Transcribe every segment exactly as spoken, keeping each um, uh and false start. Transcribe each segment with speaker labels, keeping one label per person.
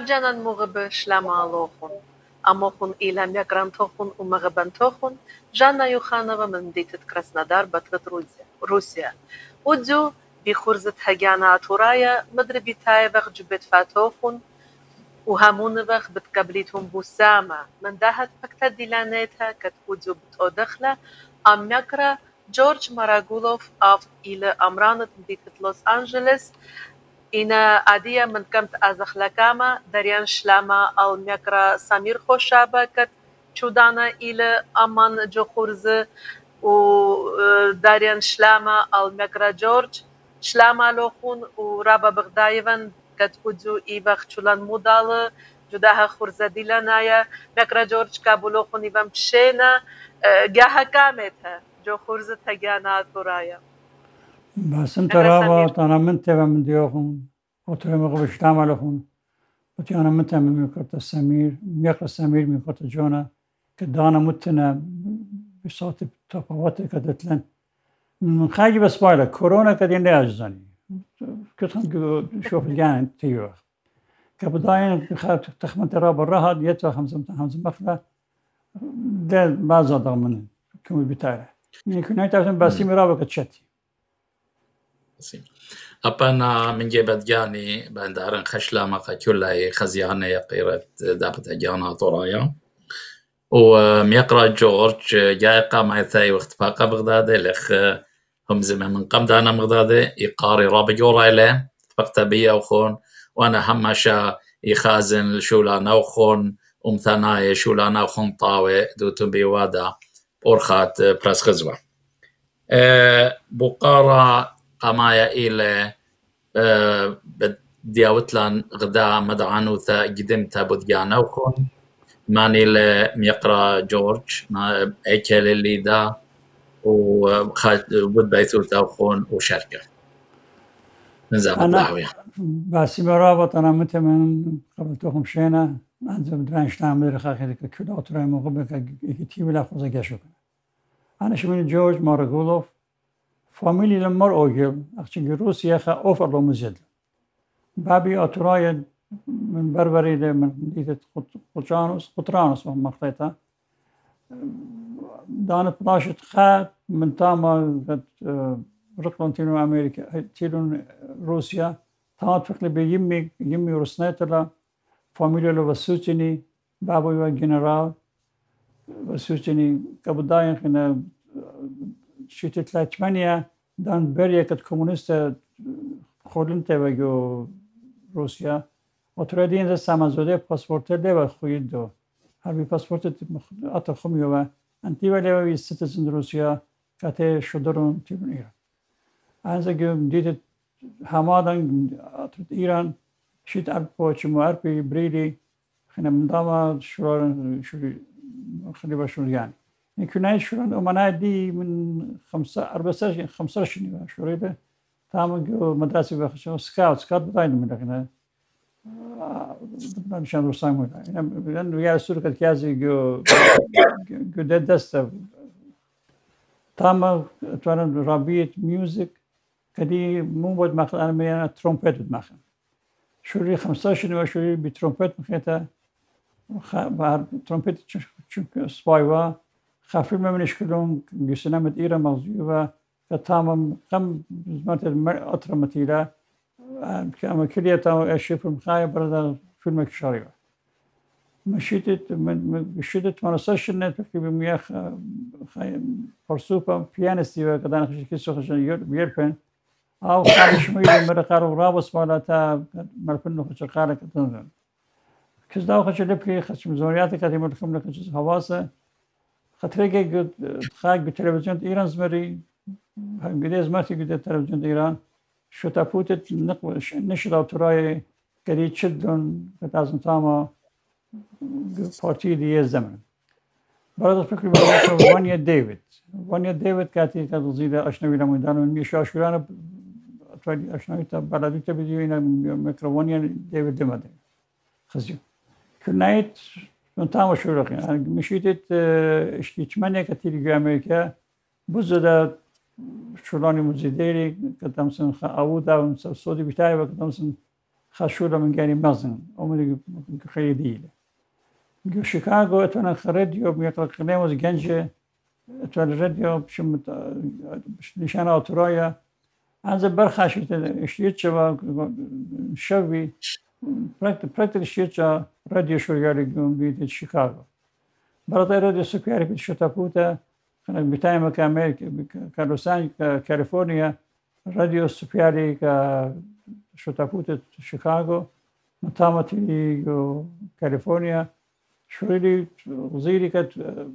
Speaker 1: Hagyana Atouraya Shlama Amokhun ilam yakrantokhun umagabantokhun Janna Yukhanova Menditet Krasnodar Batrat Russia. Udzu بخورزة هجانا اتورايا مدري بتايبخ جبت فاتوخن وهامونبخ بتقبليتهم بوسامة من دهت بكتا ديلانيتها كتودزو بتودخلة أم يقرأ جورج ماراغولوف أف إلى أمرانة مدينة لوس أنجلس إنا أدية من كمت أزخلكاما دريان شلاما أل يقرأ سمير خوشابا كت شودانا إلى أمان جو خورزة وداريان شلاما أل يقرأ جورج شلاما لوخون ورابا بغدايفن قد ودزو إيبخ چولان مودال جداها خورزة ديلانايا مكرا جورج كابولوخون إيبام بشينا جاها كامتها جو خورزة هجانا اتورايا
Speaker 2: بس انت رابا تانا منت ومن ديوخون وطريم غبش تعملوخون وتيانا منت من ميقرط السمير ميقرط السمير ميقرط جونا كدانا متنا بصوت تفاوتي كدتلن من خارج بس بايلا كورونا كدين لا أجزاني كنت شوف الجان تيوه كبداين خد تخمن ترى بالرهد يتوا خمسة خمسة مخلة ده بعض ضمن كم بتاعه يمكن هاي تعرفون بس مرابط كتشتي
Speaker 3: أبنا من جبت جاني بندارن خشلا ما كلها خزيانة يقيرة دابت هجانا اتورايا وميقرأ جورج جاي قام عثاي واختفاق بغداد لخ هم زمان من قم دانا مغدادة يقاري رابع جورا له اتفقت بيا وخون وانا همشا يخازن شولانا وخون امثناي شولانا وخون طاوي دوتو بيوادا أورخات براس غزوة أه بقارة قمايا إلى أه بدياوتلان غدا مدعانوثا قدمتا بدجانا وخون ماني لميقرا جورج ما ايكل اللي دا وود بيتوتا وخون وشركة نزام الدعوية
Speaker 2: بس مرابط أنا متى من قبلتهم شينا أنزل درانش نعمل رخاخي كل أطراف مقبل كتير لا خوزة جاشوك أنا شمين جورج مارغولوف فاميلي لمر أوجل أخشين روسيا خا أوفر لو مزيد بابي أتورايا من بربري من مدينة قطرانوس قطرانوس مقطعتها دانت بلاشت خات من تاما رقلون تيلون أمريكا تيلون روسيا تامت فقلي بيمي يمي روسنيتلا فاميليا لو وسوتيني بابوي وجنرال وسوتيني كبداين خنا شيت ثمانية دان بريا كت كومونيست خولنته وجو روسيا اتورايا از سامانزاده پاسپورت له خوید دو هر بی پاسپورت ات خمیو انتی ولی وی سیتیزن روسیا کته شدرون تیبن ایران انزگم دیت همادن ایران شیت اب پوچ مارپی بریدی خنم داما شوران شوری خلی باشون یعنی اینکه شوران امانه دی من خمسة أربعة خمسة شنو شوریده تمام جو مدرسه بخشون سکاوت سکاوت بداین میکنه مشان روسان مودا لأنه ويا السورة كازي جو جو ده دسته تام توانم رابيت ميوزك كدي مو بود مخل أنا ميانا ترومبيت بود مخل شوري خمسة شنو شوري بترومبيت مخيتا بعد ترومبيت چون سبايوا خفيف ما منش كلهم جسنا إيرا مغزوبة كتامم كم زمانة أطرة متيلة كأما كلية تاو أشوف مخايا بردا فيلم كشاريو مشيت مشيت منصشنة تقريبا مياخ خاي فرسوبة بيانستي وكذا نخش كيسو خش يربن أو خارج ميل مرة قارو رابس مالتا مرفن خش قارة كتنزل كذا داو خش لبكي خش مزوريات كذا مرخم لك خش حواسه خطرة جد خاك بالتلفزيون إيران زمري قديش مرتي قد التلفزيون إيران شو تفوتت نقل نشر اتورايا قديت شدون كتازم تاما بارتي دي الزمن برضه فكري بقول وانيا ديفيد وانيا ديفيد كاتي كتزيد اشنوي لمدان مش اشكرنا اتوالي اشنوي بلدي تبدينا ميكروفونيا ديفيد دمدي خزيو كنايت من تاما شورخ يعني مشيت اشتي ثمانية كتير جو امريكا بوزدا شولانی مزیدری که تامسن خاودا و سعودی بیشتری و که تامسن خشولة من جاني مزن أمي خيديلة جو شيكاغو أتونا خراديو بيقرأ قناوز جنجة أتونا الراديو بشم نشانة أطرايا أنا برخاشت اشتيتشا شوي بركت اشتيتشا راديو شوريالي جون بيت شيكاغو برات راديو سكياري بيت شتابوتا كان بتاعي كأمريكا كالوسان كاليفورنيا راديو سكياري كشتابوتا شيكاغو متامتي كاليفورنيا شوريلي وزيري كت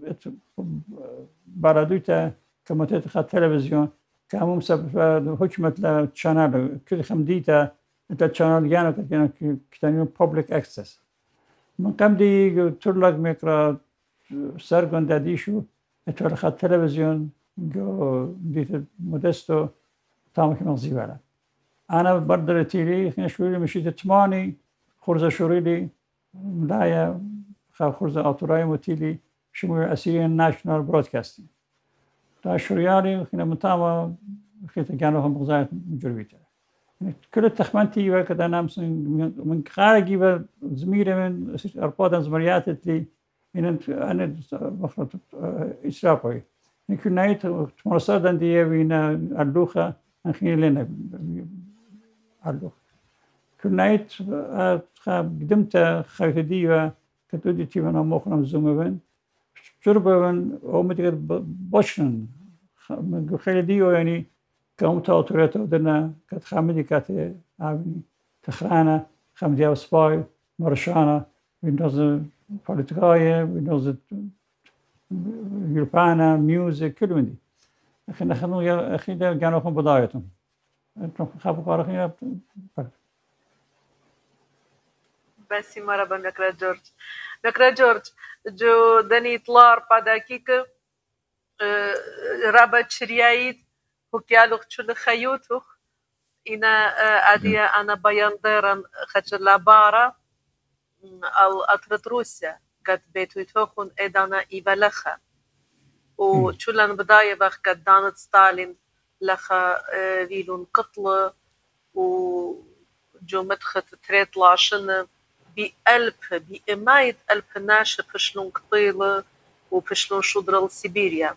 Speaker 2: بارادوتا كمتت خد تلفزيون كامو مسبب حكمت لا شانال كل خمديتا انت شانال جانو كتينا كتانيو public access من قبل دي تورلاك ميكرا سرگون داديشو اتوال خد تلفزيون جو ديت مودستو تامك مغزيوالا انا بردر تيلي خنا شوريلي مشيت تماني خرزة شوريلي مدايا خرزة أطورايا متيلي شموع Assyrian National Broadcasting تا شوريالي خنا متاما خيتا كانوا هم غزاية مجرويتا كل التخمنتي وكذا نامس من خارجي وزميلة من أربعة زمريات اللي إن أنا مخرط إسرائيل يمكن نايت مرصادا دي وينا اللوخة نخيل لنا اللوخة كل نايت قدمت خيط دي وكتودي تيوانا مخنا مزومة جربا ومتقد باشن من خیلی دیو یعنی کام تا اتوریت ودنا کت خامدی کت عبنی تخرانه خامدی اسپای مرشانه وینوز پولیتیکایه وینوز یورپانا میوزیک کل مندی اخی نخنو یا اخی ده جانو خون بدایتون انتم خابو کارخی
Speaker 1: بس مرحبا نكرا جورج نكرا جورج جو دني طلار باداكيك رابط شريايد هكيالوخ شل خيوتوخ إنا أديا أنا بياندرن خشل لابارا أو أطرد روسيا قد بيتو يتوخون إدانا إيبالخا وشلن بداية بخ قد دانت ستالين لخا فيلون قتل وجو مدخت تريت لاشن بألب بإمايد ألب ناش بشلون قطيلة وبشلون شودرل سيبيريا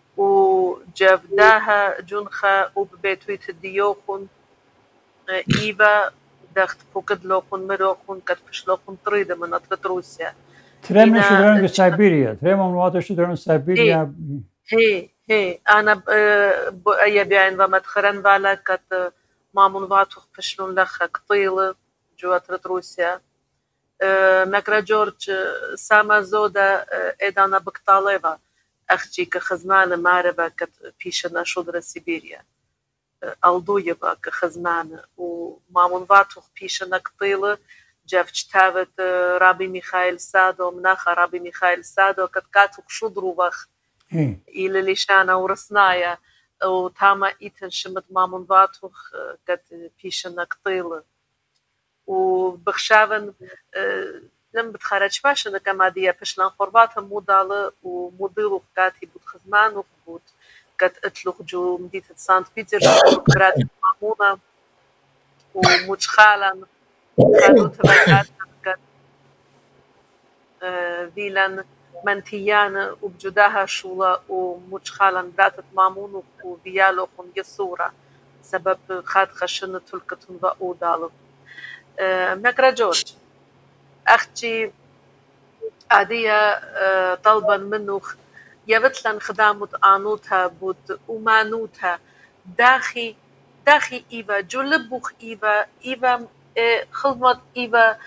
Speaker 1: وجافداها جنخا وببيتويت الديوخون إيبا دخت فوكدلوخون مروخون قد بشلوخون طريدة من أطرد روسيا
Speaker 2: تريم شودرن سيبيريا تريم أموات شودرن سيبيريا
Speaker 1: هي هي أنا أي بيعين ومدخرن بالا قد مامون واتوخ بشلون لخا قطيلة جو أطرد روسيا نكرا جورج ساما زودا إدانا بكتاليفا أختي كخزمانة ماربا كت بيشنا شودرة سيبيريا ألدويبا كخزمانة ومامون فاتوخ بيشنا قطيلة جافتش تاوت رابي ميخائيل سادو مناخا رابي ميخائيل سادو كت كاتوخ شودرو بخ إلى ليشانا ورسنايا وتاما إيتن شمت مامون فاتوخ كت بيشنا قطيلة وبخشاون لم بتخرج فاشن كما دي بشلان خرباتها مودالة وموديلو كاتي بود خزمان وخبوت كات اتلوخ جو مدينة سانت بيترسبورغ برات مامونا ومجخالا خادوت بكات كات فيلان منتيان وبجداها شولا ومجخالا برات مامون وبيالو خون يسورا سبب خاد خشن تلكتون بأودالو نكرا جورج أختي عادية طلبا منه يبتلن خدامة آنوتها بود ومانوتها داخي داخي إيفا جو لبوخ إيفا إيفا خدمت إيفا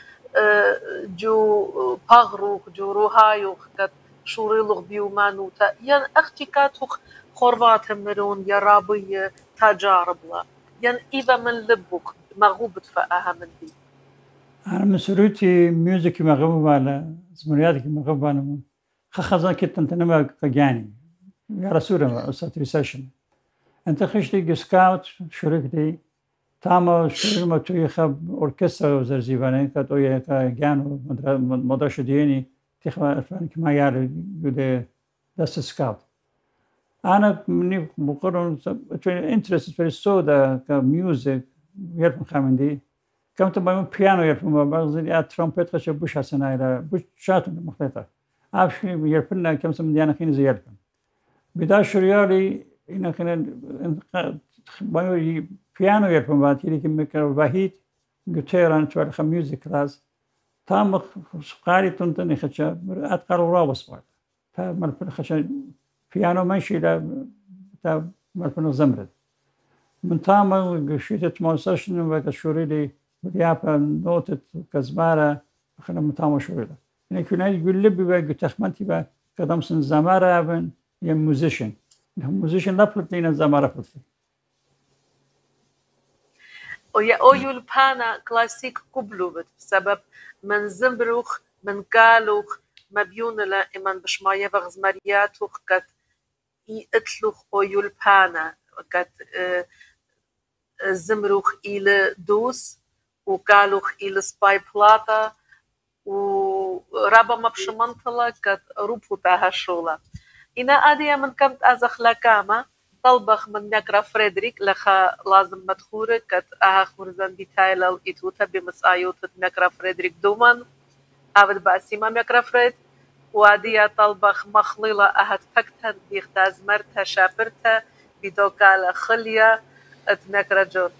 Speaker 1: جو باغروخ جو روهايوخ كت شوريلوخ بيو مانوتا ين أختي كاتوخ خورفات مرون يا رابي تجارب لا ين إيفا من لبوخ مغوبت فأها من دي
Speaker 2: أنا مسؤوليتي ميوزك مغوب على زمرياتك مغوب على خخزان كنت أنت نما كجاني يا رسول أستاذ ريسيشن أنت خشتي سكاوت شركتي تاما شركة ما توي خب أوركسترا وزرزيفاني كتوي كجانو مدرش ديني تخوا فان كما يعرف يود دست سكاوت أنا مني بقرن انترست في السودا كميوزك يرفع خامندي كم تبغى بيانو يرفعون بعض يا ترومبيت خشب بوش حسنا إلى بوش شاتم مختلفة عارف يرفعنا كم سم ديانا خين زيادة بدأ شريالي إن خلنا بيانو بيانو يرفعون بعد يلي كم كر وحيد جيتاران توال خم ميوزك كلاس تام قاري تنتني خشب أتقر ورابس بعد تا ملفن خشب بيانو ماشي لا تا ملفن زمرد من تام شيت موسشن وكشوريلي بديابا نوتة كزمارة خلنا متام شوريلا يعني كنا يقول لبي بقى تخمنتي بقى قدام سن زمارة بن يا موزيشن موزيشن لا بلتين زمارة بلتين
Speaker 1: ويا أويل بانا كلاسيك قبلوبت بسبب من زمبروخ من قالوخ ما بيونلا إمان بشماية وغزمارياتوخ قد يتلوخ أويل بانا قد زمروخ إلى دوس وقالوخ إلى سباي بلاتا ورابا ما بشمنطلة قد روبوتاها شولا إنا أديا من كمت أزخ لكاما طلبخ من نقرا فريدريك لخا لازم مدخورة قد أها خورزان بيتايلا الإتوتا بمسايوتة نقرا فريدريك دومان أبد بأسيما نقرا فريد وأديا طلبخ مخليلة أهد فكتها بيختاز مرتها شابرتها بدوكالة خلية اتنقرا جورج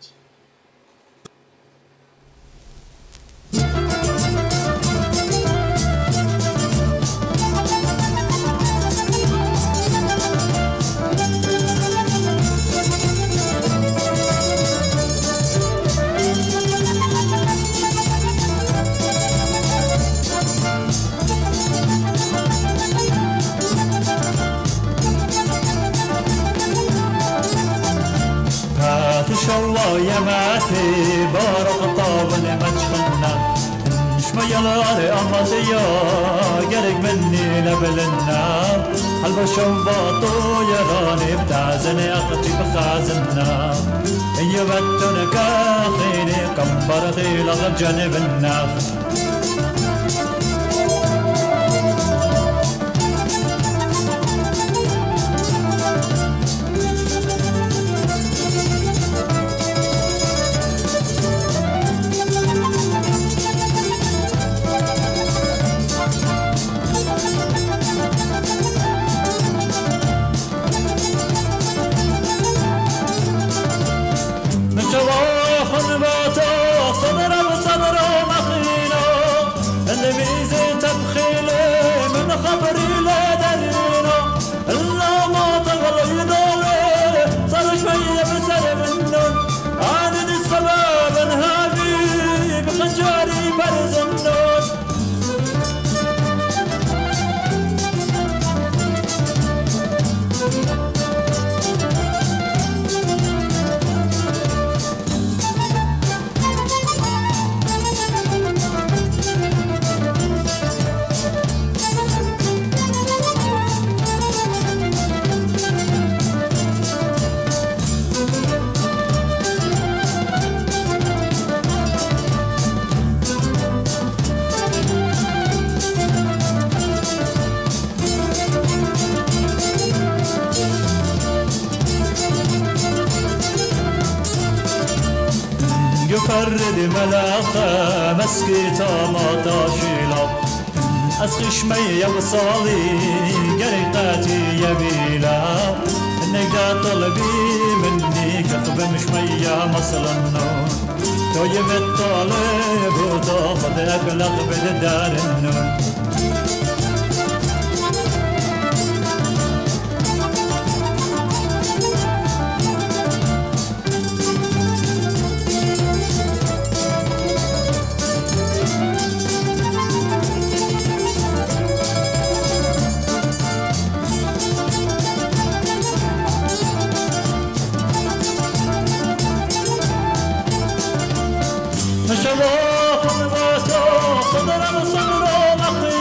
Speaker 4: شوا يماتي بارق طابن مجخنا شمي الغالي أمضيا قرق مني لبلنا حلب شوا طويراني بتعزني أختي بخازنا يبتن كاخيني كمبرتي لغب جانب الناخ فرد ملاقة مسكيتا ما تاشيلا أسخش مي وصالي قريقاتي يبيلا إنك دا طلبي مني كتب مش ميا مصل النور تو يمت طالب وتاخد أقلق بدار النور شواخ الواسع صدر مصبر مخي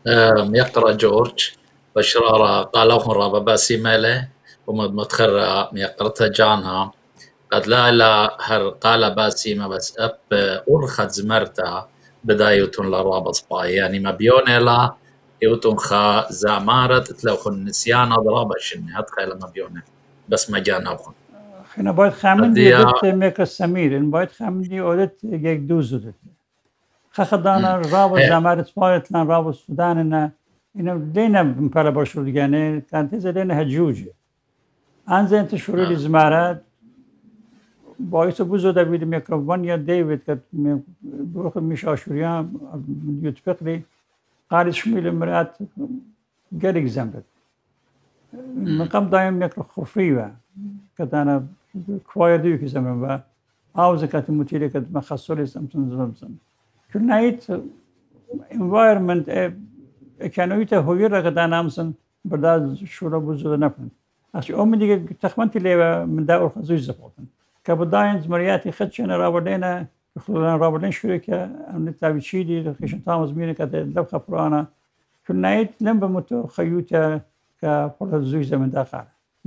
Speaker 3: يقرأ جورج بشرارة قالوه رابا باسي ماله ومتخرى يقرأتها جانها قد لا لا هر قال باسي ما بس أب أرخد زمرتا بدايتون لرابا صباي يعني ما بيوني لا يوتون خا زامارت تلوخن نسيان أضرابا شني هتخيل ما بيوني بس ما جانا وخن
Speaker 2: خنا باید خامن دیدت میکر سمیر این باید خامن دی اودت یک دوزو دت خدانا راب زمارت باید لان راب سودان نه اینو دینا مپلا باشور دیگه کانت زدن هجوجه انزين تشوري زمارات باعث بوزو داويد ميكروفون يا ديفيد كت بروخ مش اشوريان يتفقلي قال شميل مرات قال اكزامبل مقام دايم ميكرو خفريوه كت انا كواير ديك زمان با عاوز كت متيلي كت ما خصولي سمسن زمسن كل نايت environment كانوا يتهوير كت انا امسن بدل شورا بوزو نفن اش اومي ديك تخمنتي لي من داور خزوج زفوتن كبداين زمرياتي خدشنا رابلينا خلونا رابلين شركه ان تابشيدي خشن تامز مينه كده دبخه فرانا كنايت لم بمتو خيوتا كبر زوج من داخل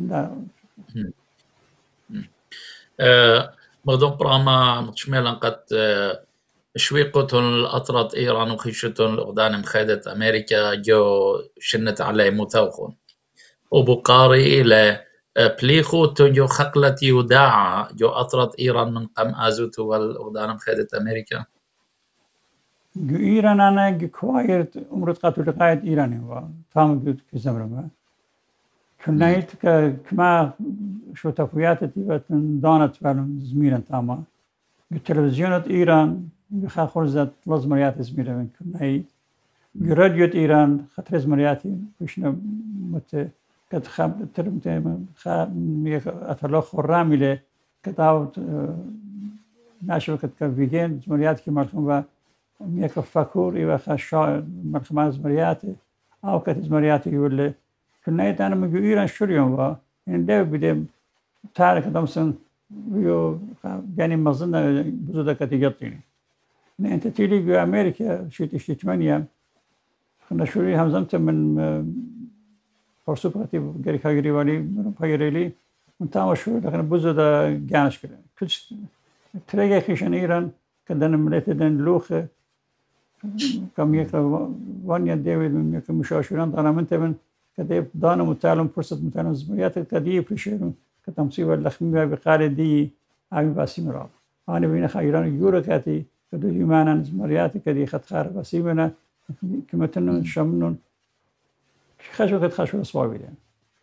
Speaker 3: اه مغدوم براما متشملا قد شويقتهم الأطرد إيران وخيشتهم الأغدان مخيدة أمريكا جو شنت علي متوخون وبقاري إلى بليخو تنجو خقلتي وداعة جو أطرد إيران من قم آزوتو والأغدان مخيدة أمريكا
Speaker 2: جو إيران أنا جو كوايرت عمرت قاتل لقاية إيراني و تام جود كزمرما كنايت كما شو تفوياتي بتن دانت فعلا زميرا تاما جو تلفزيونات إيران بخا خرزت لازمريات زميرا من كنايت جو راديوت إيران خطر زمرياتي وشنا مت كت خب ترم خب ميك أطلع خرام إلى كتاوت ناشو كت كفيدين زمريات كي مرخم ميك فكور إيوه خشاع مرخم زمريات أو كت زمريات يقول كنا يتانا مجو إيران شريون وا إن ده بدي تارك دمسن بيو يعني مظنة بزودة كتيجتيني إن أنت تيجي جو أمريكا شو تشتي ثمانية كنا شوري همزمت من فرسوباتي غير خيري والي من خيري من تام شو لكن بزودة جانش كده كلش تلاقي خيشان إيران كدنا ملتدن لوخ كم يك وانيا ديفيد من يك مشاشران أنا من تمن كده دانا متعلم فرصة متعلم زمريات كديه بريشيرون كتمصيب اللخمية بقال دي عم باسي مراب أنا بين خيران يورو كاتي كده يمانا زمريات كدي خد خار باسي منا كم تنون شمنون خشوا كده خشوا أصوابي يعني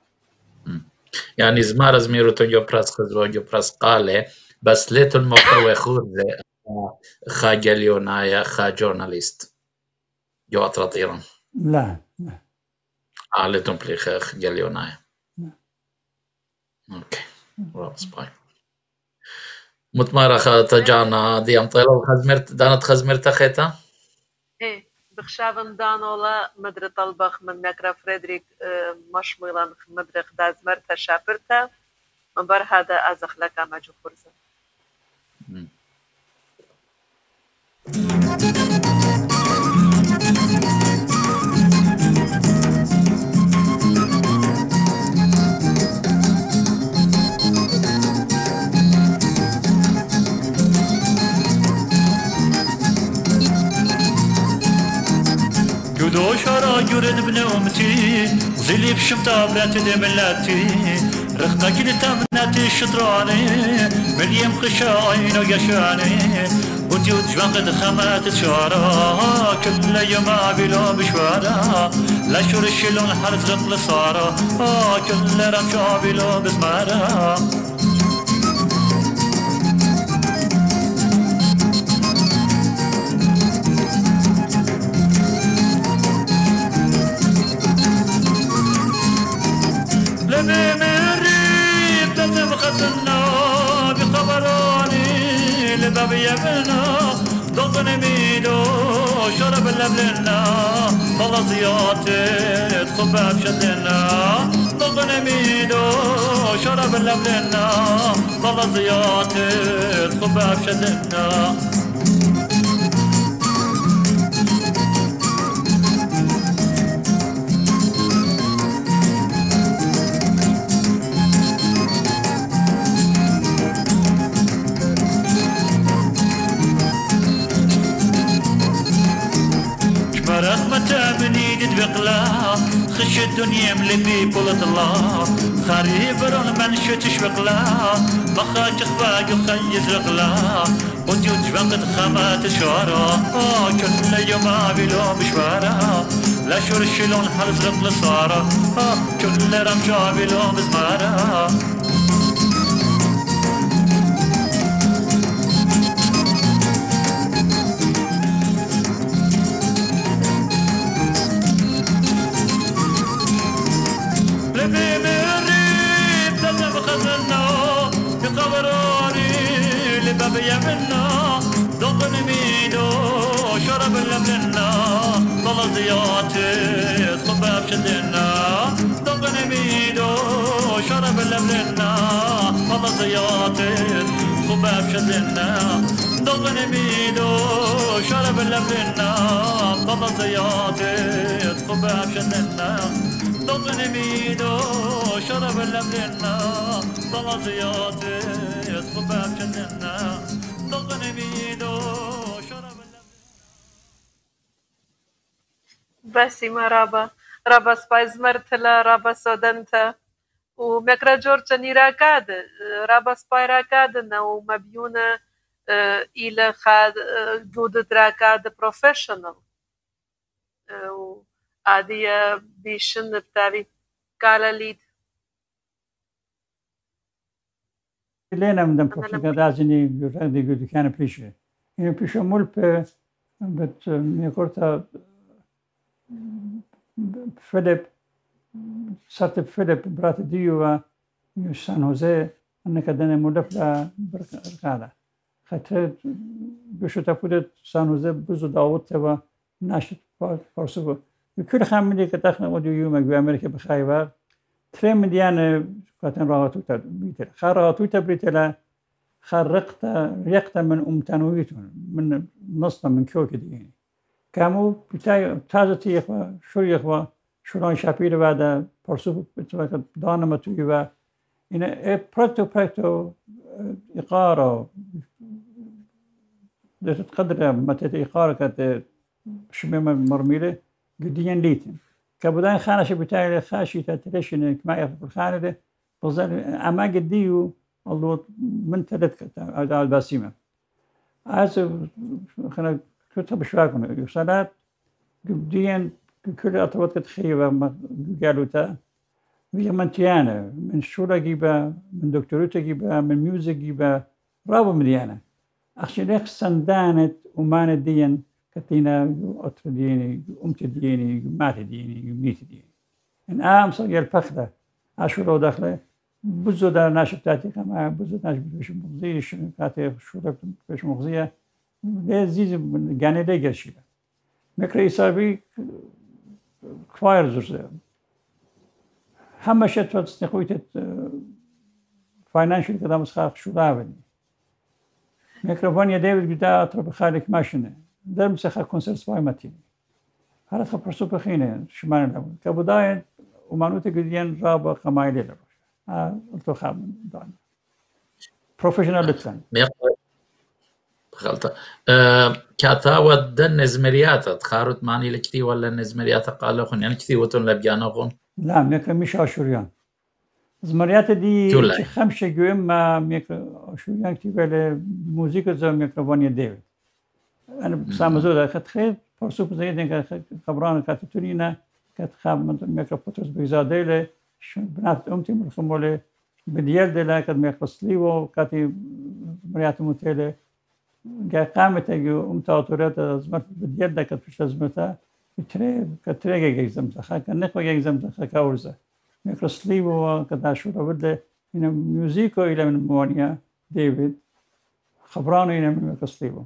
Speaker 3: يعني زمار زميرو تنجو براس خزرو جو براس قالة بس ليتون موقع وخور خاجليونايا خا جورناليست جو أطرد إيران
Speaker 2: لا لا
Speaker 3: عليتم بليخ خاجليونايا اوكي رابس باي متمارة خاطة جانا دي أمطيلة خزمرت دانت خزمرت خيتا
Speaker 1: ايه بخشابن دانولا مدر طلبخ من مكرا فريدريك مش ميلان مدر خداز مرتا شابرتا من بر هذا أزخ لك مجو فرزة
Speaker 4: جودو شارع جورد بنومتي زلي بشمتا برات دملاتي رخنا كل تامناتي الشطراني مليم خشاين ويشاني ودي وجوان قد خمات شارع كل يوم عبيلو بشوارع لا شور الشلون حرز رطل صارع كل رمش عبيلو بزمارع بمريب تتم خزنا بخبراني لباب يبنا ضغن ميدو شرب اللبلنا والله زياتي تخبى بشدنا ضغن ميدو شرب اللبلنا والله زياتي تخبى بشدنا خش الدنيا ملبي بولة الله خريفرون من شتش بقلا بخاك خفاق وخيز رقلا وديوج وقت خمات شوارا كل يوم عبيلو مشوارا لا شرشلون حرز رقل صارا كل رمش عبيلو مزمارا يمنا ضغن ميدو شرب اللبنا طلع زياتي صباب شدنا ضغن ميدو شرب اللبنا طلع زياتي صباب شدنا ضغن ميدو شرب اللبنا طلع زياتي صباب شدنا ضغن ميدو شرب اللبنا طلع زياتي صباب شدنا
Speaker 1: بسيمة رابا رابا سبايز مرتلا رابا سودنتا ومكرا جورجا نيراكاد رابا سبايراكاد نو مبيونة إلى خاد جودة راكاد بروفيشنال وعادية بيشن بتاعي كالا ليد
Speaker 2: لينا من دم كفلك دازني يردي يقول كان بيشه يعني بيشه ملب بت ميكورتا فيليب صارت فيليب برات ديوا سان هوزي انك دنا ملف لا بركاده خاطر بشو تفودت سان هوزي بزو داوود تبع ناشط فارسو كل خامني كتاخنا وديو يوم بامريكا بخايبر تري مليان كاتن راهاتو تبريتلا خراهاتو تبريتلا خرقت ريقت من امتنويتون من نصنا من كوك دي كامو بتاعي تازتي اخوا شو يخوا شلون شابير بعد برسو بتوقع دانما تويبا إن براتو براتو إقارة ده تقدر متى إقارة كت شميمة مرميلة جديان ليتن كبدان خانة شبتاعي خاشي تترشين كما يعرف الخانة ده بظل أما قديو الله من ثلاث على الباسيمة هذا خنا كتب شواكنا يصلات جديان كل أطوات كتخيبة قالوا تا ويا منتيانا من شورا جيبا من دكتورة جيبا من ميوزك جيبا رابو مليانا أخشي ليك سندانت ومانا ديان كتينا أطر ديني أمت ديني مات ديني ميت ديني إن آم صغير الفخدة عشورا داخله بزو دار ناشب تاتي كما بزو ناشب بيش مغزية كاتي شورا بيش مغزية لذيذ جاني ليجر شيلا مكرا إصابي كفاير زرزة همه شد تو تستخويت فاينانشل كده مسخاف شو داوني ميكروفون يا ديفيد قدا اطرب خالك ماشنه در مسخا كونسرت سواي ماتين هذا خبر سوبر خينه شمان لو كبدايه ومانوت قديان رابا خمايله لو اه قلت خام دان بروفيشنال لتن
Speaker 3: غلطة أه كاتا ودن نزمريات تخارط ماني لكتي ولا نزمريات قالوا خن يعني كتي وتن لبيانا خن
Speaker 2: لا ميك مش اشوريان زمريات دي خمسة جوم ما ميك اشوريان كتي بله موسيقى زي ميكروفون ديفيد انا سامزودا خد خير فرصوب زيدين خبران كاتورينا كات خاب ميكروفوتوس بيزادله بنات امتي من خموله بديال دلا كات ميكروسليو كاتي زمريات موتيله قامت اجو امتاطورات زمرت بديال دا كات فيش زمرتها تري كتري جيزم خا كان نخو جيزم خا كاورزا ميكروسليو كدا شو بده هنا ميوزيكو الى من موانيا ديفيد خبرانو الى من ميكروسليو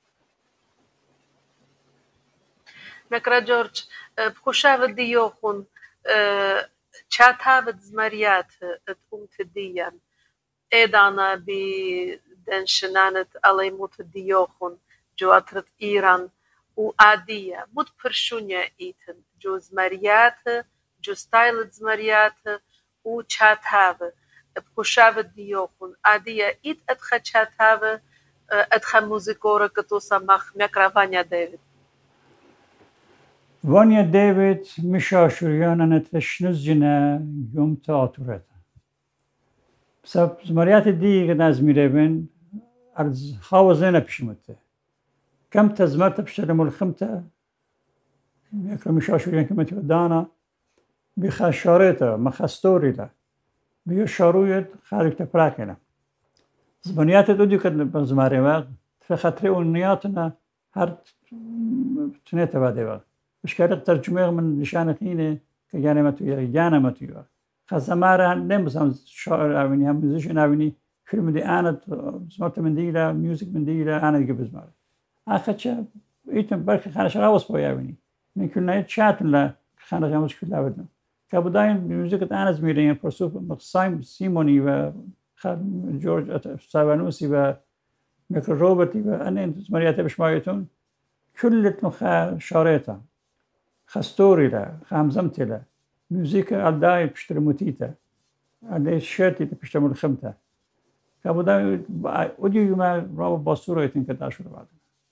Speaker 1: مكرا جورج بخوشاف ديوخون چاتاوت زمريات اتقومت ديان ايدانا بي دنشنانت عليموت ديوخون جواترت ايران وعادية مود برشونيا ايتن جو زمريات جو ستايل زمريات وچاتاو بخوشاف ديوخون عادية ايت ادخا چاتاو ادخا موزيكورا كتو سمخ مكرا فانيا ديفيد
Speaker 2: وانيا ديفيد مشا شريانا نتشنز جنا يوم تأطورت بسبب زمريات دي قد أزميري بين أرز حاوزينا بشمته كم تزمرت بشتري ملخمته يكرم مشا شريان كما تودانا بخشارته مخستوري له بيشارويت خارج تبراكنا زمريات دودي قد بزماري وقت فخطري ونياتنا هر تنيت بعده وقت بشكل ترجمه من نشان خينه كجانه متويا جانه متويا خزماره نمی‌سام شاعر آوینی هم موزیشن آوینی فیلم دی آن سمارت من دیگه موزیک من دیگه آن دیگه بزمار آخه چه ایتون برخی خانش راوس پای آوینی میکنه نه چاتون لا خانه جامش کلا بدن که بداین موزیک آن از میرین پرسوف مقصایم سیمونی و خد جورج ساوانوسی و میکر روبرتی و آن زمریات بشمایتون کلت مخ شاريته خستوري له خامزمتي له موزيك الداي بشتري موتيتا على الشاتي بشتري ملخمته كابودا ودي ما راو باصوره يتنك تاشور بعد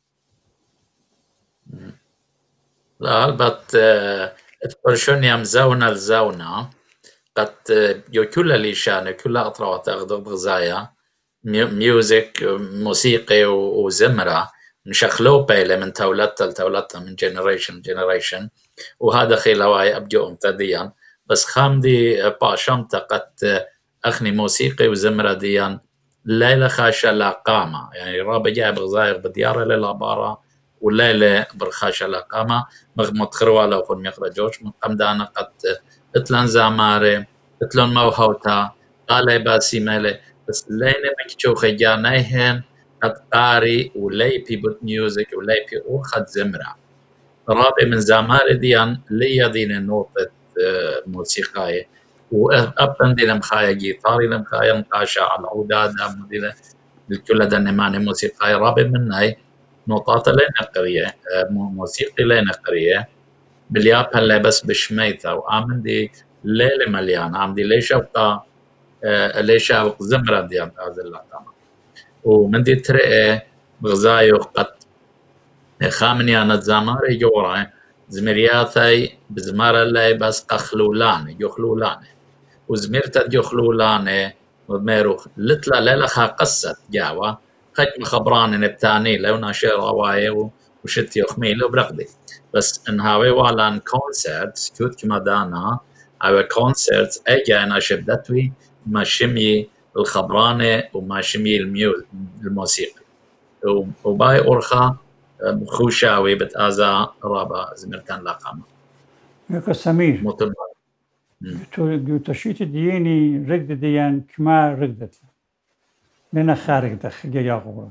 Speaker 3: لا البت اتبرشون يام زاونا الزاونا قد يو كل اللي شان كل اطراف تاخذ بغزايا ميوزك موسيقى وزمره نشخلو بيله من تولدت لتولدت من جنريشن جنريشن وهذا خيلواي أبجو امتديا بس خامدي باشمت قد أخني موسيقى وزمرة ديان ليلة خاشة لا قامة يعني رابع جاي بغزاير بديارة ليلة بارا والليلة برخاشة لا قامة مغمض خروالا وخون ميقرا جوش من قمدانا قد اتلان زاماري اتلان موهوتا قالي باسي ميلي بس ليلة مكتشو خجانيهن قد قاري ولي بيبوت ميوزك ولي بي أخذ زمرة رابع من زمار ديان لي دين نوطة موسيقى وأبن دين مخايا جيتاري لمخايا مقاشا على العودات مدينة الكل دنماني موسيقى رابع من هاي نوطات لنا قرية موسيقى لنا قرية بالياب هلا بس بشميتها وآمن دي ليلة مليان عم دي ليش أبقى ليش أبقى زمرة ديان هذا اللقامة ومن دي ترقى بغزايو قد خامني أنا زماري جورا زمرياتي بزمارة اللي بس قخلولاني جخلولاني وزميرتا جخلولاني وميرو لتلا ليلخا قصة جاوا خج مخبراني نبتاني لو ناشر رواية وشت يخميل وبرقدي بس انهاوي والان كونسرت كوت كما دانا او كونسرت اجا انا شبدتوي ما شمي الخبراني وما شمي الموسيقى وباي أورخا خوشاوي بتآزا رابا زمرتان لاقامة
Speaker 2: يا سمير
Speaker 3: مطلع
Speaker 2: تو تشيت ديني رقد ديان كما رقدت لنا خارج دخ جا غورا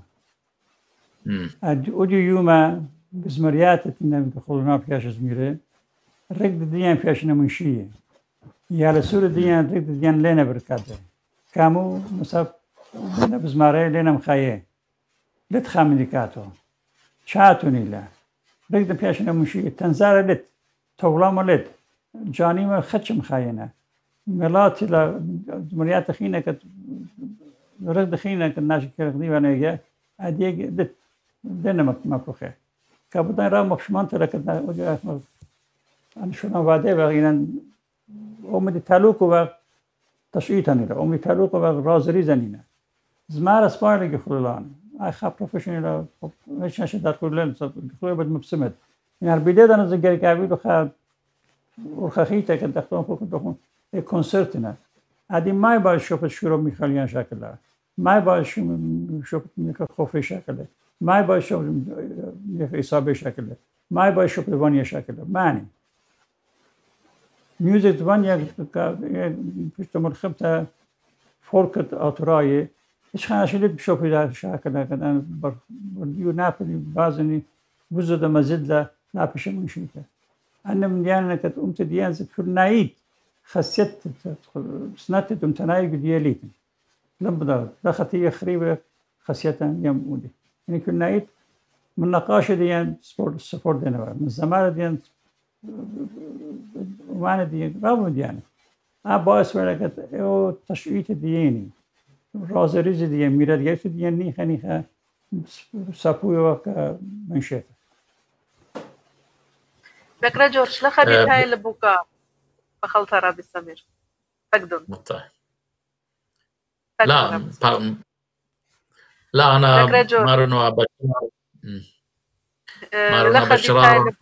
Speaker 2: ادي يوما بزمريات تنم دخلنا فياش زميره رقد ديان فياش نمشيه يا رسول ديان رقد ديان لنا بركاته كامو مصاب لنا بزماره لنا مخايه لتخامنيكاتو شاتوني لا رقد فياش نمشيه تنزار لت تولام لت جاني ما خدش مخاينه ملاتي لا زمريات خينا كت رقد خينا كناش كرقدي وانا جا ادي دت دنا ما بروخه كابدان را مخشمان ترى كنا وجا انا شنو واده بغينا امي تعلق و تشييتني لا امي تعلق و رازري زنينا زمار اسباري خلان اي خا بروفيشنال مش نشه در كل خلو بد مبسمت يعني البدايه انا زغير كابي خا ورخخيته كنت اختون فوق دخون كونسرتنا ادي ما يبقى شوف شروع ميخاليان شكلها ما يبقى شوف ميخ خوفي شكلها ما يبقى شوف ميخ إصابة شكلها ما يبقى شوف لبانيا شكلها ماني ميوزك لبانيا بيشتمل خمسة فولكت أطراية إيش خان أشيلت بشوف إذا شكلها كان برديو نابلي بازني بزود مزيد لا بيش من شيء أنا من ديانا كنت أمت ديان زكر نايد خسيت سنتي أمت نايد دياليتن لم بدأ دخلت خريبة خسيتها يوم ودي يعني كل نايد من نقاشة ديان سبورت سبورت دينا من زمان ديان ومعنى ديان رابو ديانا أباس ولا كنت أو تشويت دياني رازريز ديان ميراد جايت ديان نيخا نيخا سابوي وكا منشيته
Speaker 1: بكرة جورج لخبيت هاي البوكا بخلطة رابي سمير فقدون
Speaker 3: مطيع لا با... لا أنا مارنو أبشار مارنو أبشار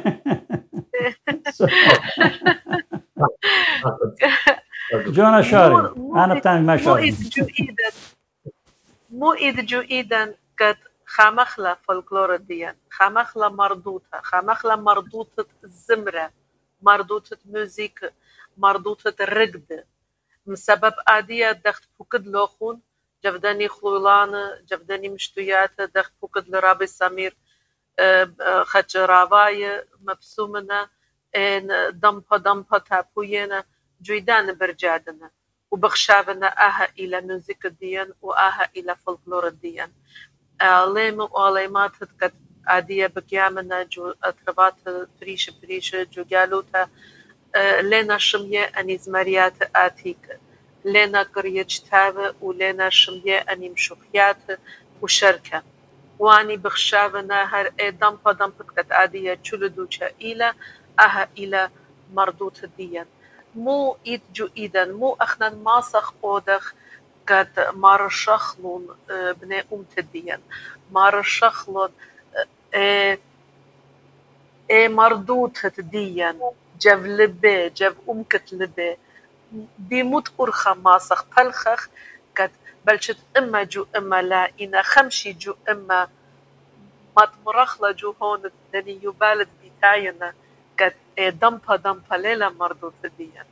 Speaker 2: جانا شاري أنا بتاعي ما شاري
Speaker 1: مو إيد جو إيدا مو إيد جو إيدا قد خامخلا فولكلور ديان خامخلا مردوطة خامخلا مردوطة الزمرة مردوطة موسيقى مردوطة الرقد مسبب آدية دخت فقد لوخون جفداني خلولان جفداني مشتويات دخت فقد لرابي سمير خج راباي مبسومنا ان دمبا دمبا تابوينا جويدان برجادنا وبخشابنا آها إلى موسيقى ديان وآها إلى فولكلور ديان ليم وعليمات قد آدية بقيامنا جو أتربات بريش بريش جو قالوتا لنا شمية أني زمريات آتيك لنا قرية جتابة ولنا شمية أني مشوخيات وشركة واني بخشابنا هر دمبا دمبا قد آدية چلدوچا إلى آها إلى مردوت ديان مو إيد جو إيدن مو أخنا ماسخ أودخ قد مارشخلون بني أمت ديان مارشخلون إيه إيه مردوت ديان جف لبي جف أمكت لبي بيموت أرخا ماسخ بلخخ قد بلشت إما جو إما لا إنا خمشي جو إما مات مرخلة جو هون دني يبالد بتاينا قد إيه دمبا دمبا ليلة مردوت ديان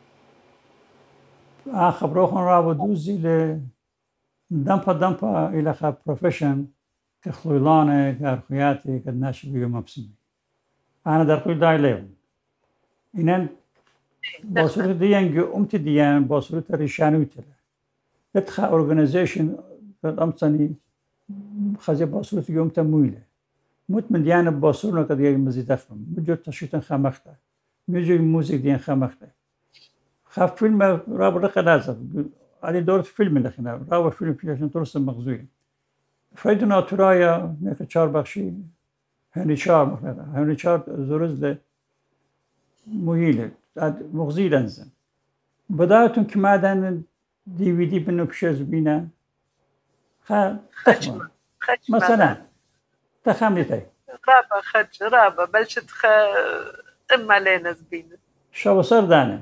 Speaker 2: خبروخون رابو دوزي ل دمبا دمبا إلى خا بروفيشن كخلولانة كأرخياتي كناشبي ومبسمي أنا در خوی دای لیون اینن با صورت دیان جو امت دیان با صورت ریشانوی تله لتخا ارگانیزیشن قد امتنی خزی با صورت جو امت مویله موت من دیان با صورت قد یک مزید افرم مجرد تشیطن خمخته مجرد موزیک دیان خمخته خاف فیلم رابو رقا لازم علی دورت فیلم لخنه رابو فیلم فیلم درست مغزوی فریدون آتورایا نکه چار بخشی هنری چار مخلطه هنری چار زورز له مهیله مغزی لنزن بدایتون که مادن دیویدی بنو پشز بینه خا تخمه مثلا تخم لیتی
Speaker 1: رابا خج رابا بلشت خ اما لینز بینه
Speaker 2: شو سر دانه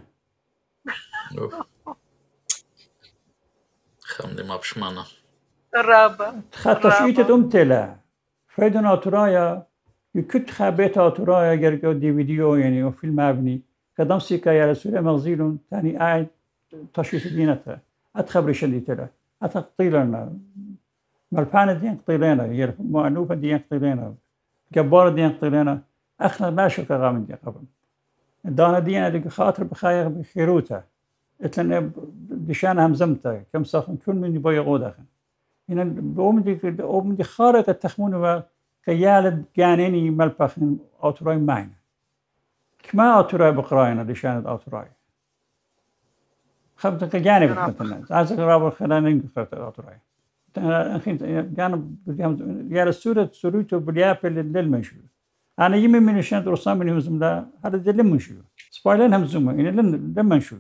Speaker 3: خمدي ما بشمانه
Speaker 1: رابا
Speaker 2: تخطشيت امتلا فریدون آتورایا يكت خابيت آتورایا اگر دي فيديو يعني فيلم مبني قدام سيكا يا رسول مغزيلون ثاني قاعد تشويش دينتها اتخبرش اللي تلا اتقتيلنا مالبان دين قتيلنا يعرف معنوفه دين قتيلنا جبار دين قتيلنا اخنا ما شو كغام دي قبل دانا دين اللي خاطر بخاير بخيروته اتلنا دشان همزمته كم ساخن كل من يبغى يقود هنا بومدي بومدي خارق التخمون و كيالد جانيني ملبخن آتوراي ماين كما آتوراي بقراينا دشان آتوراي خبط كجاني بختنا عايز رابر خلانين خبط آتوراي أخين جانب يا السورة سوريتو باليابل للمنشور أنا يمي من الشان درسان من يوزم لا هذا ده للمنشور سبايلين هم زوما يعني للمنشور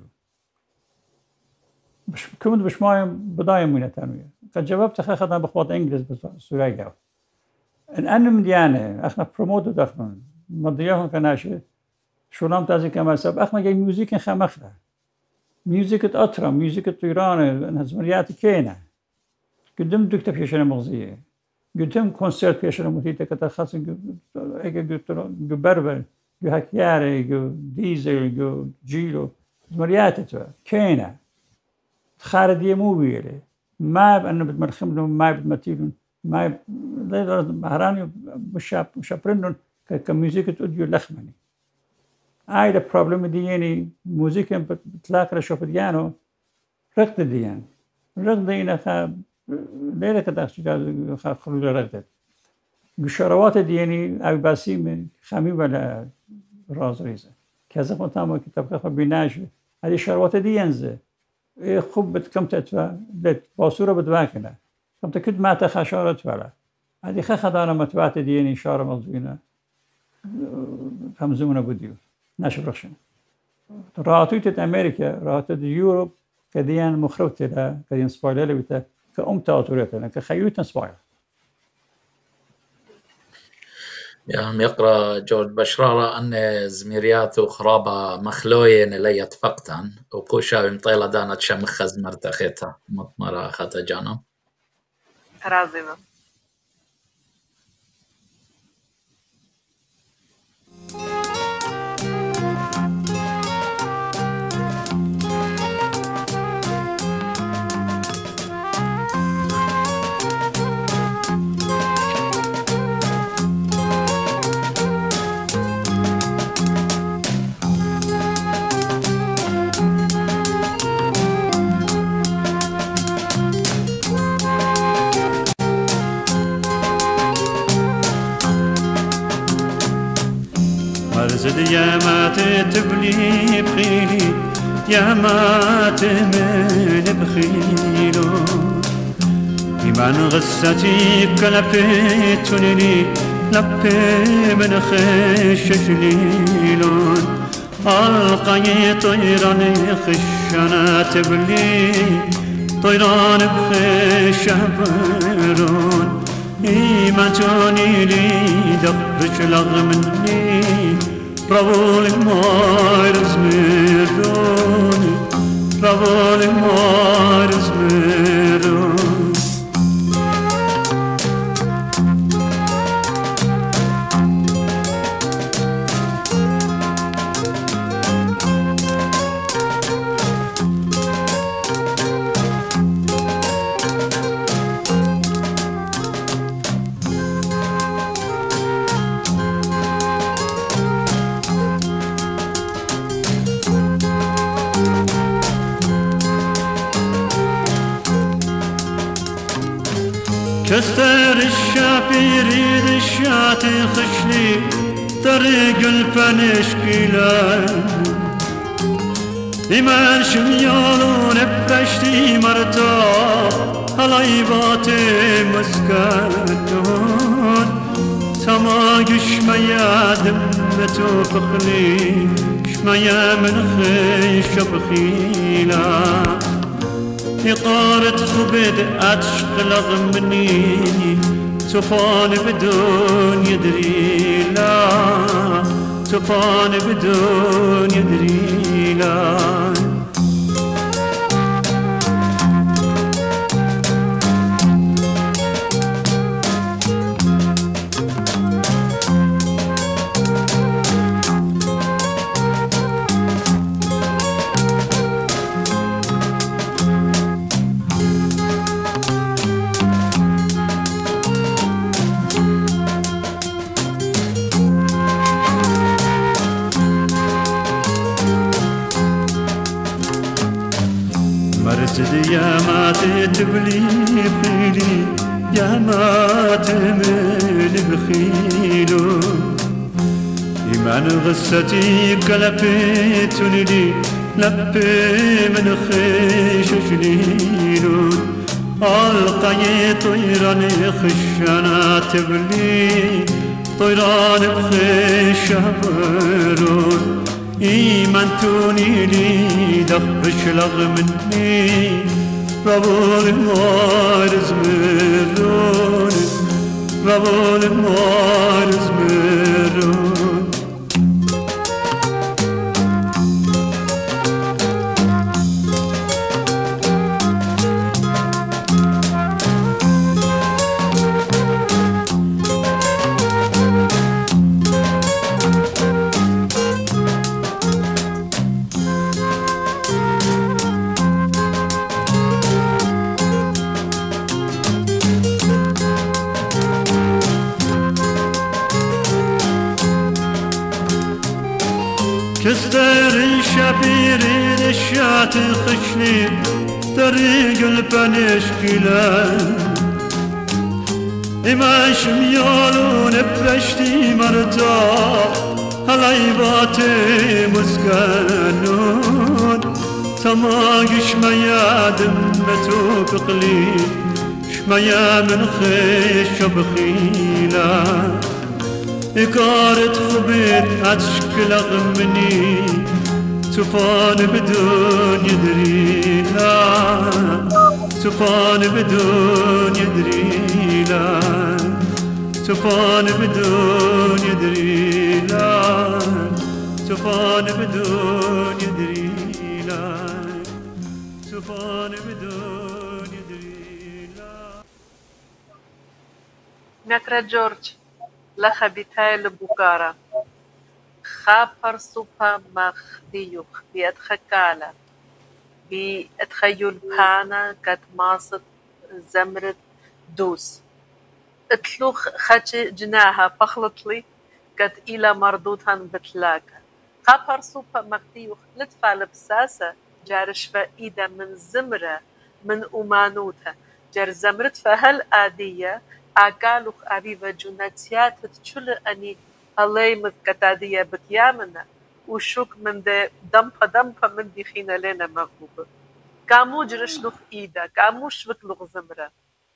Speaker 2: بش كمد بش ماي بداية مينة تانوية قد جوابت خاخدنا بخوات إنجليز بس سوريا جاو إن أنا مديانة أخنا بروموتو دخلون مضياهم كناشة شولام تازي كما سب أخنا جاي موسيقى خمخرة موسيقى أطرا موسيقى طيران هزمريات كينا قدم دكتور بيشنا مغزية قدم كونسرت بيشنا مثيتة كتخصص إيجا جو بربر جو هكياري جو ديزل جو جيلو هزمريات توا كينا خاردية مو بيلي ما بأنه بتمرخم لهم ما بتمثيلهم ما لا مهراني مش مشابرنهم كموسيقى أوديو لخمني هاي البروبلم دي يعني موسيقى بتلاقي شوف ديانو رقد ديان رقد دينا خا ليلة كده خا خلول رقد بشروات دياني أو باسيم خامي ولا راز ريزة كذا قلت أنا كتاب خا بيناش هذه شروات ديانزه خوب بتكم تتفا بت باسورة بدواكنا كم تكد ما تخشارت ولا هذه خا خدانا متبعت دياني شارة مضبينا همزمونه بوديو نشر رخشن راتويت أمريكا راتويت يوروب كديان مخروتة لا كديان سبايلة بتا كأمتا أطوريتا لكن خيوتا سبايلة
Speaker 3: يعني يقرأ جورج بشرارة أن زميريات وخرابة مخلوين لي اتفقتان وكوشا بمطيلة دانت شمخز مرتخيتها مطمرة خاتا جانا
Speaker 1: رازمة
Speaker 4: زد يا ما تبلي بخيلي يا ما تمل بخيلو إيمان غصتي بكلبتوني لبي من خشش ليلون ألقي طيران خشنا تبلي طيران بخشبرون إيمان توني لي دخرج لغ مني Ravoli mairas meroni, ravoli mairas meroni. كستر الشابير الشات خشلي طريق الفنشكيلان إيمان شميالون بفشتي مرتا هلايبات مسكنون سما شميا دمتو بخلي شميا من خيش بخيلا يقارت خبد أتشق لغمني طوفان بدون يدري لا طوفان بدون يدري لا يا ما تبلي بخيلي يا ما تمل بخيلو إيمان غصتي بقلبتوني لي لبي من خشش ليلو ألقي طيران خشنا تبلي طيران بخشبرون إيمان توني لي دخش لغ مني ربول المارز مرون ربول المارز مرون كستر الشبير الشات خشني طريق البنشكيلان إما شميالون بفشتي مرتا هلايباتي مسكنون تماق شميا دمتو بقلي شميا من خيش بخيلا إكارت خبيت أتشكل أغمني تفان بدون يدري لا تفان بدون يدري لا تفان بدون يدري لا تفان بدون يدري لا تفان بدون يدري لا
Speaker 1: نكرة جورج لخ بتايل بوكارا خابر سوبا مخديوخ بيتخكالة بيتخيل بانا قد ماصت زمرت دوس اتلوخ خاتش جناها بخلطلي قد إلى مردوتها بتلاقة خابر سوبا مخديوخ لتفع لبساسة جارش فإيدا من زمرة من أمانوتها جار زمرت فهل آدية أقالوخ أبيبا جناتيات تشل أني الله مذكتادية بتيامنا وشوك من ده دمبا دمبا من دي خينا لنا مغبوبة كامو جرشلوخ إيدا كامو شوكلوخ زمرة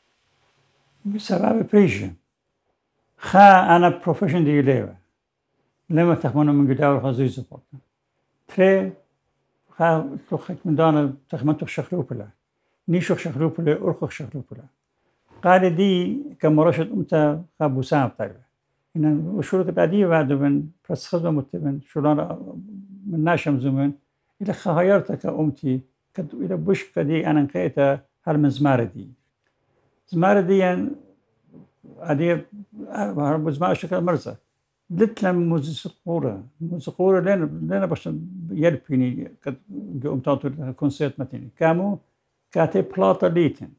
Speaker 2: بسبب بريشن خا أنا بروفيشن دي ليوا لما تخمنوا من قداور خزوي زبطنا تري خا تخك من دانا تخمن تخ شخلوبلا نيشوخ شخلوبلا أرخوخ شخلوبلا قال دي كمرشد أمتا خا بوسام طيبة إن وشورك بعدي بعد من بس خدمة متبن شلون من ناشم زمان إلى خيرتك أمتي كد إلى بوش كدي أنا نقيتها هل من زمار دي زمار دي يعني عادي هرب زمار شكل مرزة دلت لهم موسيقورة موسيقورة لين لين باش يلبيني كد قوم تعطوا كونسيرت متيني كامو كاتي بلاطة ليتن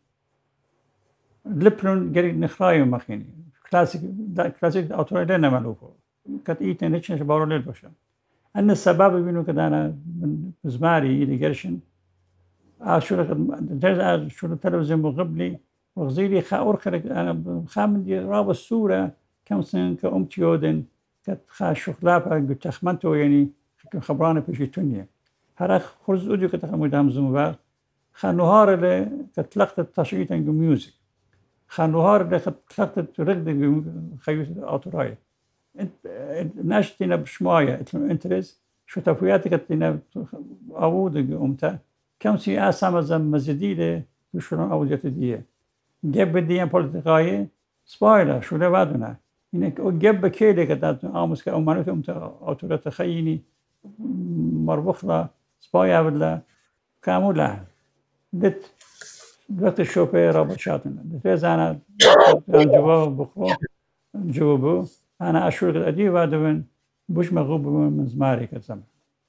Speaker 2: لبنان قريب نخرايو مخيني كلاسيك كلاسيك أوتورايا لنا مالوفو كات إيتن هيتشنش بارو ليل باشا أن السبب بينو كده أنا من زماري إلى قرشن عاشورة جاز عاشورة تلفزيون مغبلي وغزيلي خا أرخلك أنا خامن دي راب الصورة كم سنة كأمتي يودن كات خا شغلابها قلت أخمنتو يعني خبرانة بشي تونيا هراخ خرز أوديو كتا خمودام زمبار خا نهار اللي كتلقت التشعيط عن ميوزك خانوهار اللي خلقت رقد خيوط أطراية ناشتنا بشماية انترز شو تفوياتك تنا أود قمتا كم سي أسام زم مزيدية وشلون أوديت ديه جب ديان بوليتيكاية سبايلا شو له بعدنا إنك جب كيله كده آموز كأمانة أمتا أطرات خيني مربخلا سبايا ولا كامولا دت وقت الشوبة رابط شاتنا دفعز أنا جواب بخو جوابه أنا أشوف الأديب بعد من بوش مغوب من زماري كذا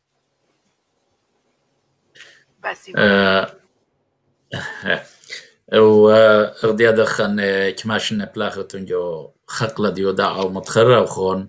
Speaker 1: بس
Speaker 3: وغدي أدخن كماشن بلاغتون جو خقلة ديودا أو متخرة وخون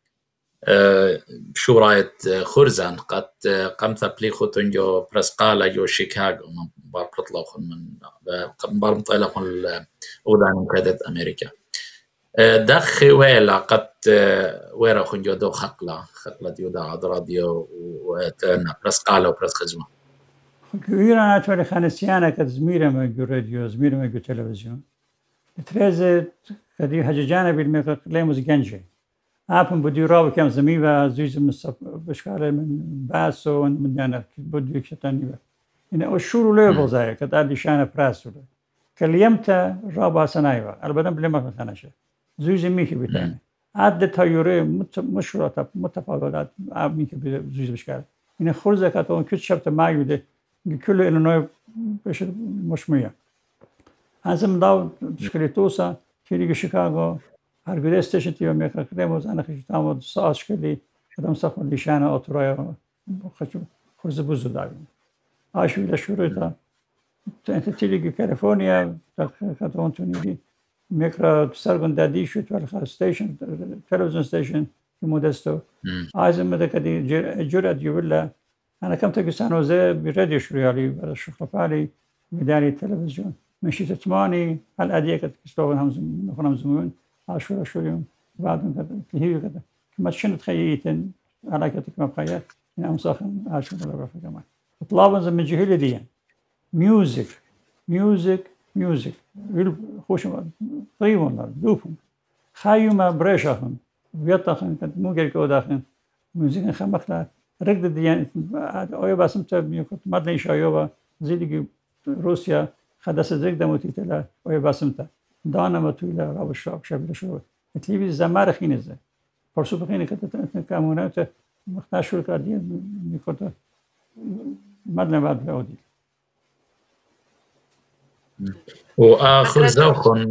Speaker 3: شو رايت خرزان قد قمت بليخوتون جو برسقالة جو شيكاغو من بار بطلقون من بار مطلقون الأودان مكادة أمريكا دخ ويلا قد ويرا خون جو دو خقلة خقلة ديودا عد راديو وتنا برسقالة وبرسخزمة
Speaker 2: كبيرا أتولي خانسيانا كد زميرة ما يقول راديو زميرة ما يقول تلفزيون تريزة كدي حجاجانا بالميقق ليموز جنجي أبن بدي رابع كم زميلة زوج من بشكاله من باسو من يعني بدي يكشتني به إنه أشورو ليه بزاي كده اللي شانه براسوله كليمته رابع سنايبه البدن بلي ما مثلا شيء زوج ميكي بتاني عدد تيوري مشروعات متفاوتات ميكي بزوج بشكاله إنه خرزة كاتون كل شبت ما يوده كله إنه بش مش مية هذا مداو شكلتوسا كيري شيكاغو هرگاه استشن تیو میخواد کلیموز آن خیلی تامو ساز کلی آدم سخن لیشانه آتورaya خشم خرز بزرگ داریم. آشویلا شروع تا انت تیلیگی کالیفرنیا تا خدمت تونیدی میکرا سرگون دادی شد ولی خاص استیشن تلویزیون استیشن که مودستو. آیزم مده کدی جرأت یولا أنا كم تجي سانوزي براديو شريالي برا الشغل فعلي ميداني التلفزيون مشيت ثماني الأدية كنت كستوغن هم نخنم زمون عشرة شويون بعدهم كده هي كده كما شنت خييتن على كده كما بخيات هنا مساخن عشرة ولا رفع كمان طلابا زي جهيل دي ميوزك ميوزك ميوزك خوش قريبون دوفهم خايما بريشهم ويطخن كنت مو قال كو داخن موزيك خمخلا رقد ديان اويا باسم تب كنت ما ادري شايوبا زيدي روسيا خدس رقد موتيتلا اويا باسم تا دانا متويلا راو شاب شاب شو تلفزيون زمار خينزه فرسو بخينه كنت كامونات مختاشور كدي كنت مدنا بعد اودي
Speaker 3: واخر زوخن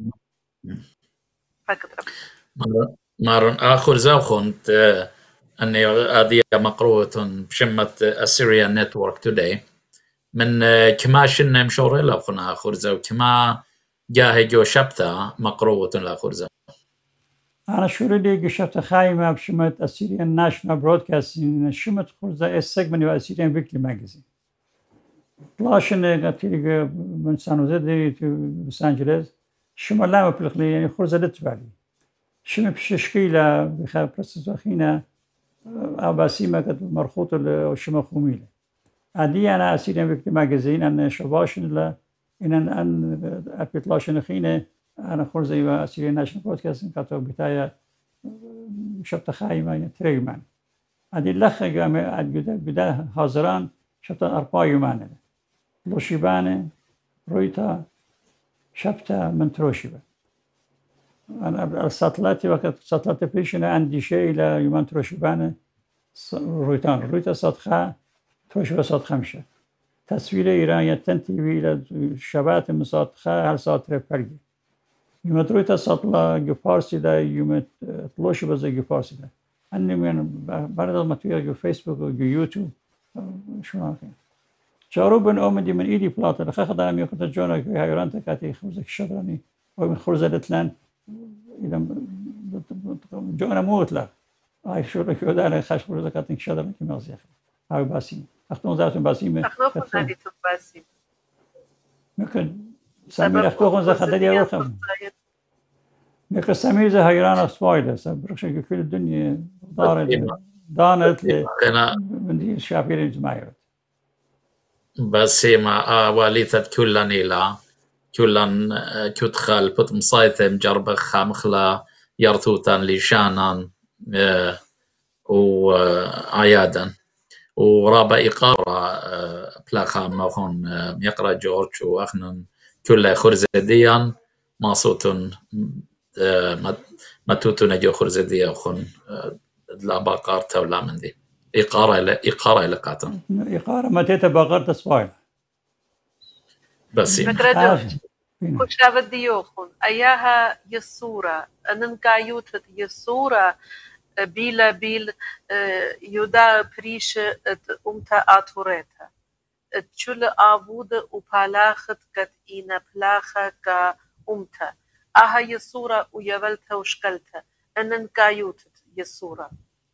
Speaker 3: مارن آخر زوخن أني هذه مقروءة بشمة Assyrian Network Today من كما شن مشورة لأخن آخر زو كما جاهي جو شبتها مقروءة لآخر زو
Speaker 2: أنا شوري لي شبتها خايمة بشمة Assyrian National Broadcasting شمة خرزة السجمني و Assyrian Weekly Magazine طلاشن قتيل من سانوزي دي لوس أنجلس شمة لا مبلغلي يعني خرزة لتبالي شمة بششكيلة بخاب برسوخينا أباسيمة كانت مرخوطة لشمة خوميلة عادي أنا أسيرين بكتي ماجازين أنا شباشن لا إن أن أبيطلاشن خينة أنا خرزي وأسيرين ناشن بودكاست كاتو بتاعي شبت خايمة يعني تريمان عادي لخ جامع عاد جدا جدا حاضران شبت أربعة يومان لوشيبانة رويتا شبتها من تروشيبا أنا الساتلاتي وقت ساتلاتي بيشنا عندي شيء إلى يومان تروشيبانة رويتان رويتا ساتخا تروشيبا ساتخا مشى تصوير إيران يتنتهي إلى شبات من ساتخا هل ساتر برجي يوم رويتا ساتلا جفارسي دا يوم تلوشيبا زي جفارسي دا أني من بعد ما تويا جو فيسبوك وجو يوتيوب شو ناكين شاروبن أومدي من إيدي بلاطة لخا خدنا ميوكت جونا كي هايران تكاتي خبزك الشبراني ومن خرزة لتلان إذا جونا موت لا هاي شو لك يودا على خاش خرزة كاتين شبراني كم يزيخ هاي باسيم أختون ذاتهم باسيم
Speaker 1: أختون ذاتهم باسيم
Speaker 2: ممكن سمير أختون ذا خدري أوخم ممكن سمير ذا هايران أسوايله سبرشة كل الدنيا دار دانت من دي الشعبيين جماعيات
Speaker 3: بسيما واليثة كلن إلى كلن كتخل بط مصايثة مجربة خامخلا يرثوتان لشانان وعيادا ورابا إقارة بلاخا مخون يقرأ جورج وأخنن كل خرزة ديان ماسوتن ماتوتن جو خرزة ديان خون لا باقارته ولا من دي إقارة إلى إقارة إلى قاتن
Speaker 2: إقارة ما تيتا باقارة سوايل
Speaker 3: بس
Speaker 1: مكرجوج خوشابة ديوخون أياها يسورة أنن كايوت يسورة بيلا بيل يودا بريش أمتا آتوريتا تشول آبود وبالاخت كت إينا بلاخة كأمتا أها يسورة ويولتا وشكلتا أنن كايوت يسورة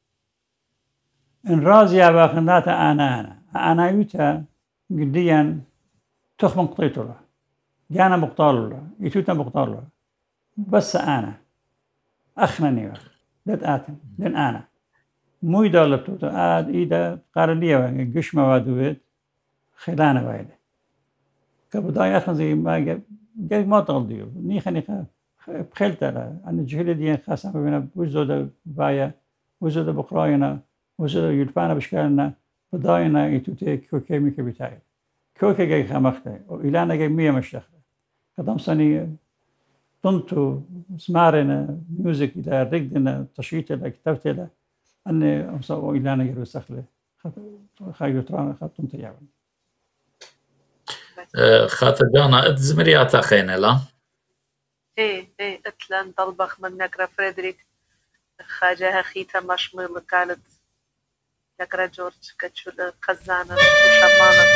Speaker 2: إن رازي أباخناتا أنا أنا أنا يوتا قديا تخمن قطيتولا جانا مقتالولا يتوتا مقتالولا بس أنا أخنني لد آتن لن أنا مو يدالبتوتا آد إيدا قارلية قش موادويت خلانة وايدة كبداية أخن زي ما قال ما تغلديو نيخا نيخا بخلتا لا أنا جهلي ديان خاصة بينا وزودا بايا وزودا بقراينا وزودا يلفانا بشكالنا بداينا يتوتي كوكي ميكا بتاعي كوكي جاي خامخته وإلانا جاي مية مشتخته قدام سني طنتو سمارنا ميوزك إلى رقدنا تشييت إلى كتبت إلى أني أمسا إلانا جاي رسخله خايو ترانا خاطم تيابن
Speaker 3: خاطر جانا اتزمريات أخينا لا
Speaker 1: إيه إيه اتلان طلبخ من نقرأ فريدريك خاجها خيتا مشمل قالت نقرأ جورج كتشول خزانة وشمانة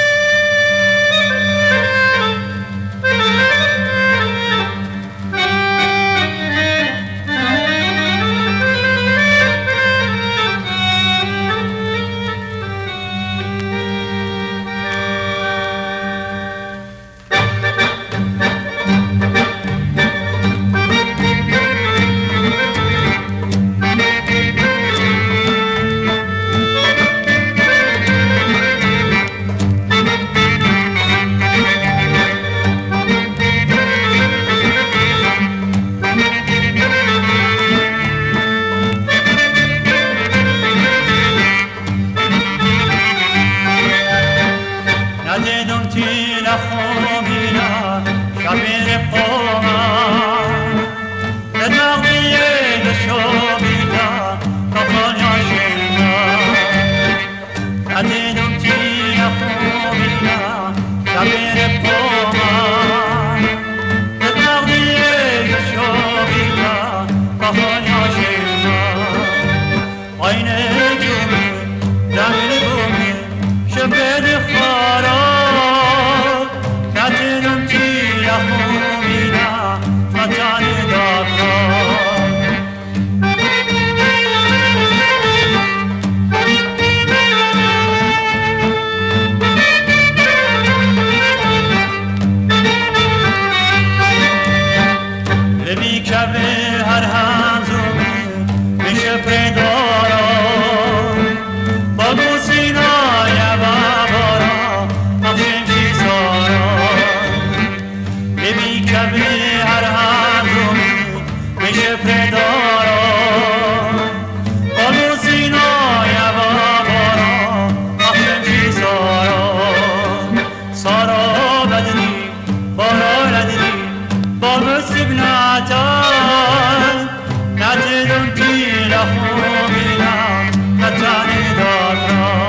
Speaker 4: میشه پدارم آلو سینای بابارا آخرم چی سارا سارا بدنی بارا ردنی با مصیب نتان نتدم پیل خوبینا نتانی دارم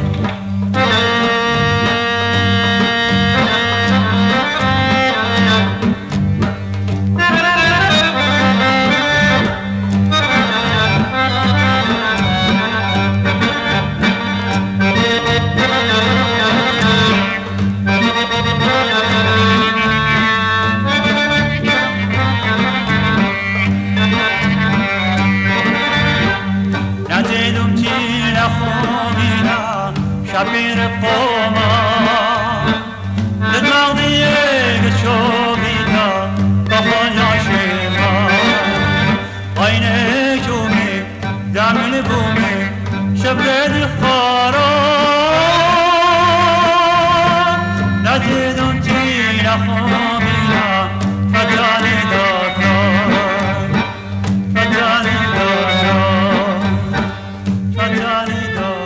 Speaker 4: شبیر قوما لدماغیه گشومینا بخونا شما آینه جومی دامن بومی شبیر خارا نزیدم تیر خومینا فتانی داکران فتانی داکران فتانی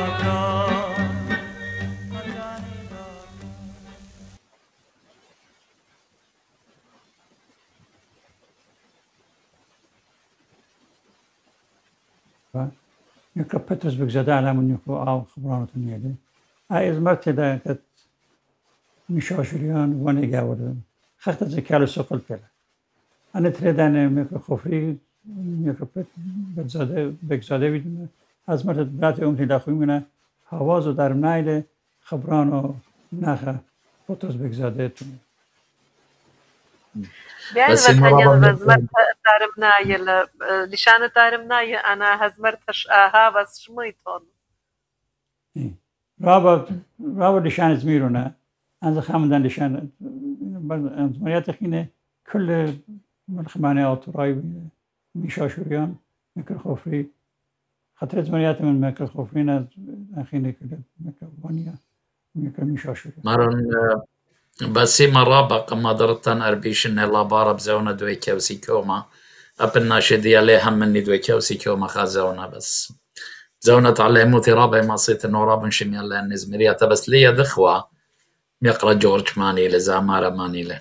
Speaker 2: Neka Petersburg زده من نکو آو خبرانتون میده. از مرتی ده کت میشاشریان و نگاوردن. خخت از کال سوکل پیله. آن تردن میکر خفری میکر پت بزاده بگزاده بیدونه. از مرت برات اون تلاخوی منه حواس و در نایل خبرانو نخه پترزبورگ زده تونه.
Speaker 1: بیاین وطنیان هزمت دارم نایل لیشان دارم نای أنا هزمرتش آها بس شمیتون.
Speaker 2: رابط رابط لیشان زمیرونه. أنا خامدن لیشان زمریات خینه کل ملخمانه آتورای میشاشوریان میکر خفری خاطر زمریات من میکر خفری نه خینه کل میکر وانیا میکر میشاشوریان.
Speaker 3: مرن بسی مرابق ما درتن أربيش إن لا بارب زونا دوي كوسي كوما أبن ناشدي عليه هم مني دوي كوسي كوما خازونا بس زونا تعلموا ترابي ما صيت النوراب نشمي الله النزمريات بس لي دخوة يقرأ جورج ماني لزامارة ماني له.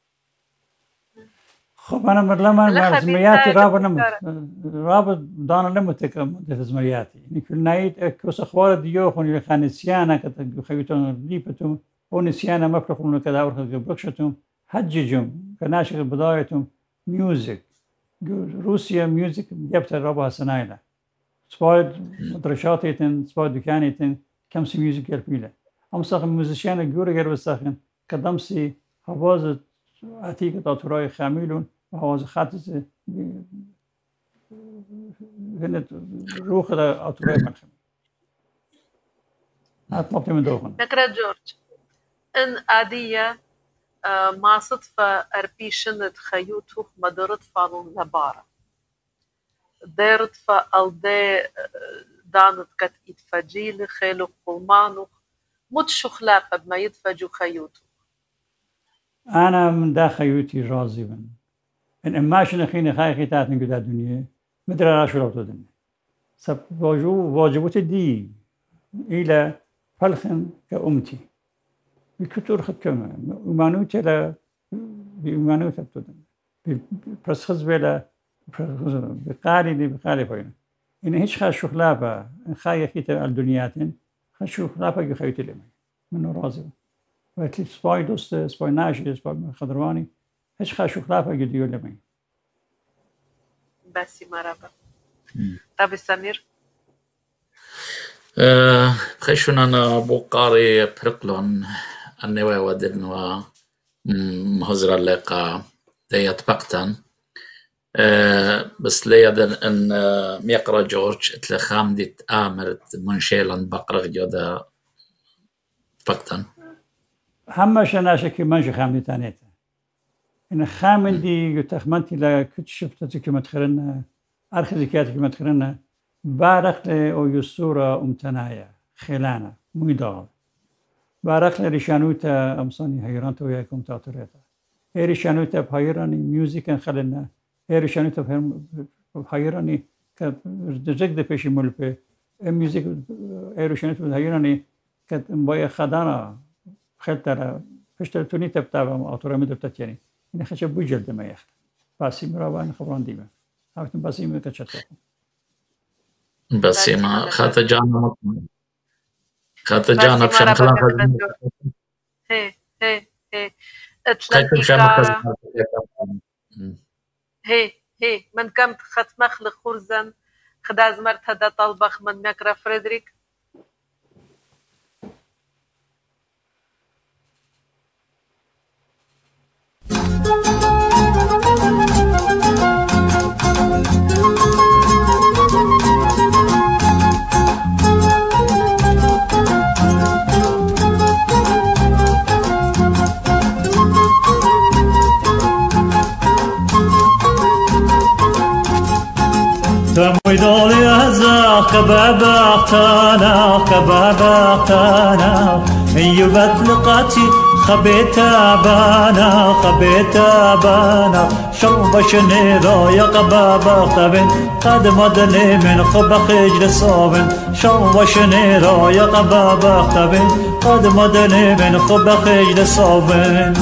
Speaker 2: خب أنا مرلما زمرياتي رابط نمت رابط دانا نمتك مدة زمرياتي نكل نايت كوس أخبار ديو خوني خانسيانا كت خيوتون ليبتون ونسيانا مفرقون كذا ورخ بكشتهم حججهم كناشق بدايتهم ميوزك روسيا ميوزك جبت الربع سنايلة سبايد مدرشاتيتن سبايد دكانيتن كم سي ميوزك يلبيله أم ساخن موزيشيان جورا غير بساخن كدمسي حواز عتيقة أطراي خاميلون وحواز خاتز هنت روح أطراي ملخم أطلبت من دوخن
Speaker 1: نقرأ جورج إن عادية ما صدفة أربيشن تخيوتو مدرت فالون لبارة دارت فالدي دانت كت يتفجيل خيلو قلمانو متشو خلافة بما يتفجو خيوتو.
Speaker 2: أنا من دا خيوتي راضي بن إن إماشن خيني خاي خيتات من قد الدنيا مدري راشو لو تدني سب واجو واجبوت دي إلى فلخن كأمتي بكتور خد كمان ومانوت لا بمانوت تبتدن بسخز بلا بقالي دي بقالي فينا إن هيش خاش خلافة إن خاي خيتا الدنياتين خاش خلافة يخيت لي منه راضي وقت سباي دوست سباي ناشي سباي خضرواني هيش خاش خلافة يديو لي
Speaker 1: بس مرحبا. طب سمير
Speaker 3: أه خشون أنا بوقاري برقلون النوى ودنوا مهزر اللقاء ديت بقتن أه بس ليدن أن أه ميقرأ جورج اتلخام دي تآمرت منشيلن بقرغ جودا بقتن
Speaker 2: همه شناشكي منش خامدي تانيتا إن خامن دي يتخمنتي لا كنت شفتي كما تخرنا أرخي ذكياتي كما تخرنا بارخ او يسورة امتنايا خلانة ميدال بارخ ريشانوتا امصاني هيرانتو وياكم تاطريتا هي ريشانوتا بهيراني ميوزيكا خلنا ایرشانی تو هم هایرانی که رزق دپیشی ملپه موزیک ایرشانی تو هایرانی که باید خدانا خیلی پشتر تونی تبتابم آتورا میدبتت یعنی این خیلی بوجل دم یخت باسی مراوان خبران دیمه هفتم باسی میکشت
Speaker 3: باسی ما خاط جانا خاط جانا بشن خلاص
Speaker 1: هی هی هی اتلانتيكا هي هي من كم خط مخلق خرزن خداز مرتدا طلبخ من مكرا فريدريك
Speaker 4: تمويدولي أزاق كباباقتانا كباباقتانا يبت لقاتي خبيتا بانا خبيتا بانا شربشني رايا قباباقتبن قد مدني من خبق اجل صابن شربشني رايا قباباقتبن قد مدني من خبق اجل صابن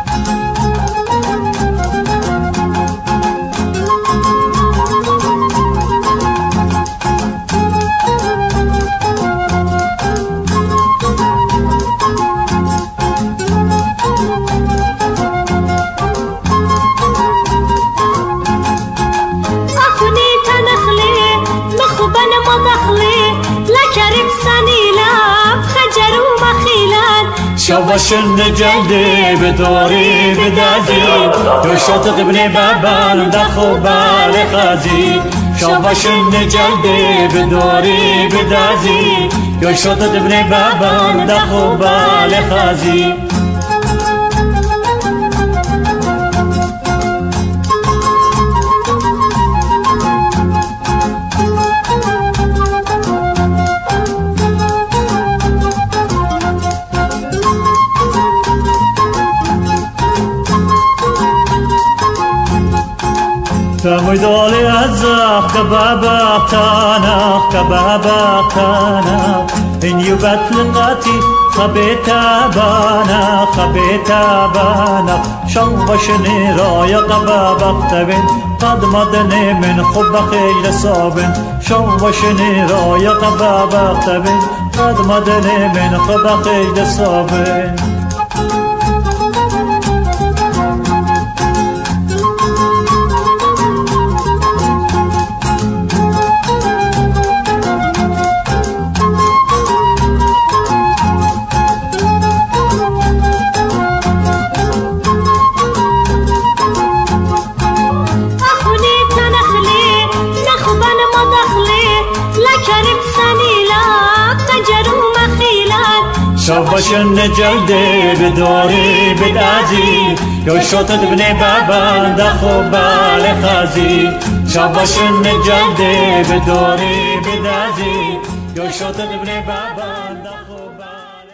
Speaker 4: شوشن جلدي بدوري بدازي يشوط ابني بابان دخو بالي خازي شوشن جلدي بدوري بدازي يشوط ابني بابان دخو بالي خازي تمويدولي أزاق كباباقتانا كباباقتانا إن يبت لقاتي خبيتا بانا خبيتا بانا شوشني رايا قباباقتبن قد مدني من خبق إجل صابن شوشني رايا قباباقتبن قد مدني من خبق إجل صابن شوشن جلدي بدوري بدازي يشوط ابني بابان دخو بالي خازي شوشن جلدي بدوري بدازي يشوط ابني بابان دخو بالي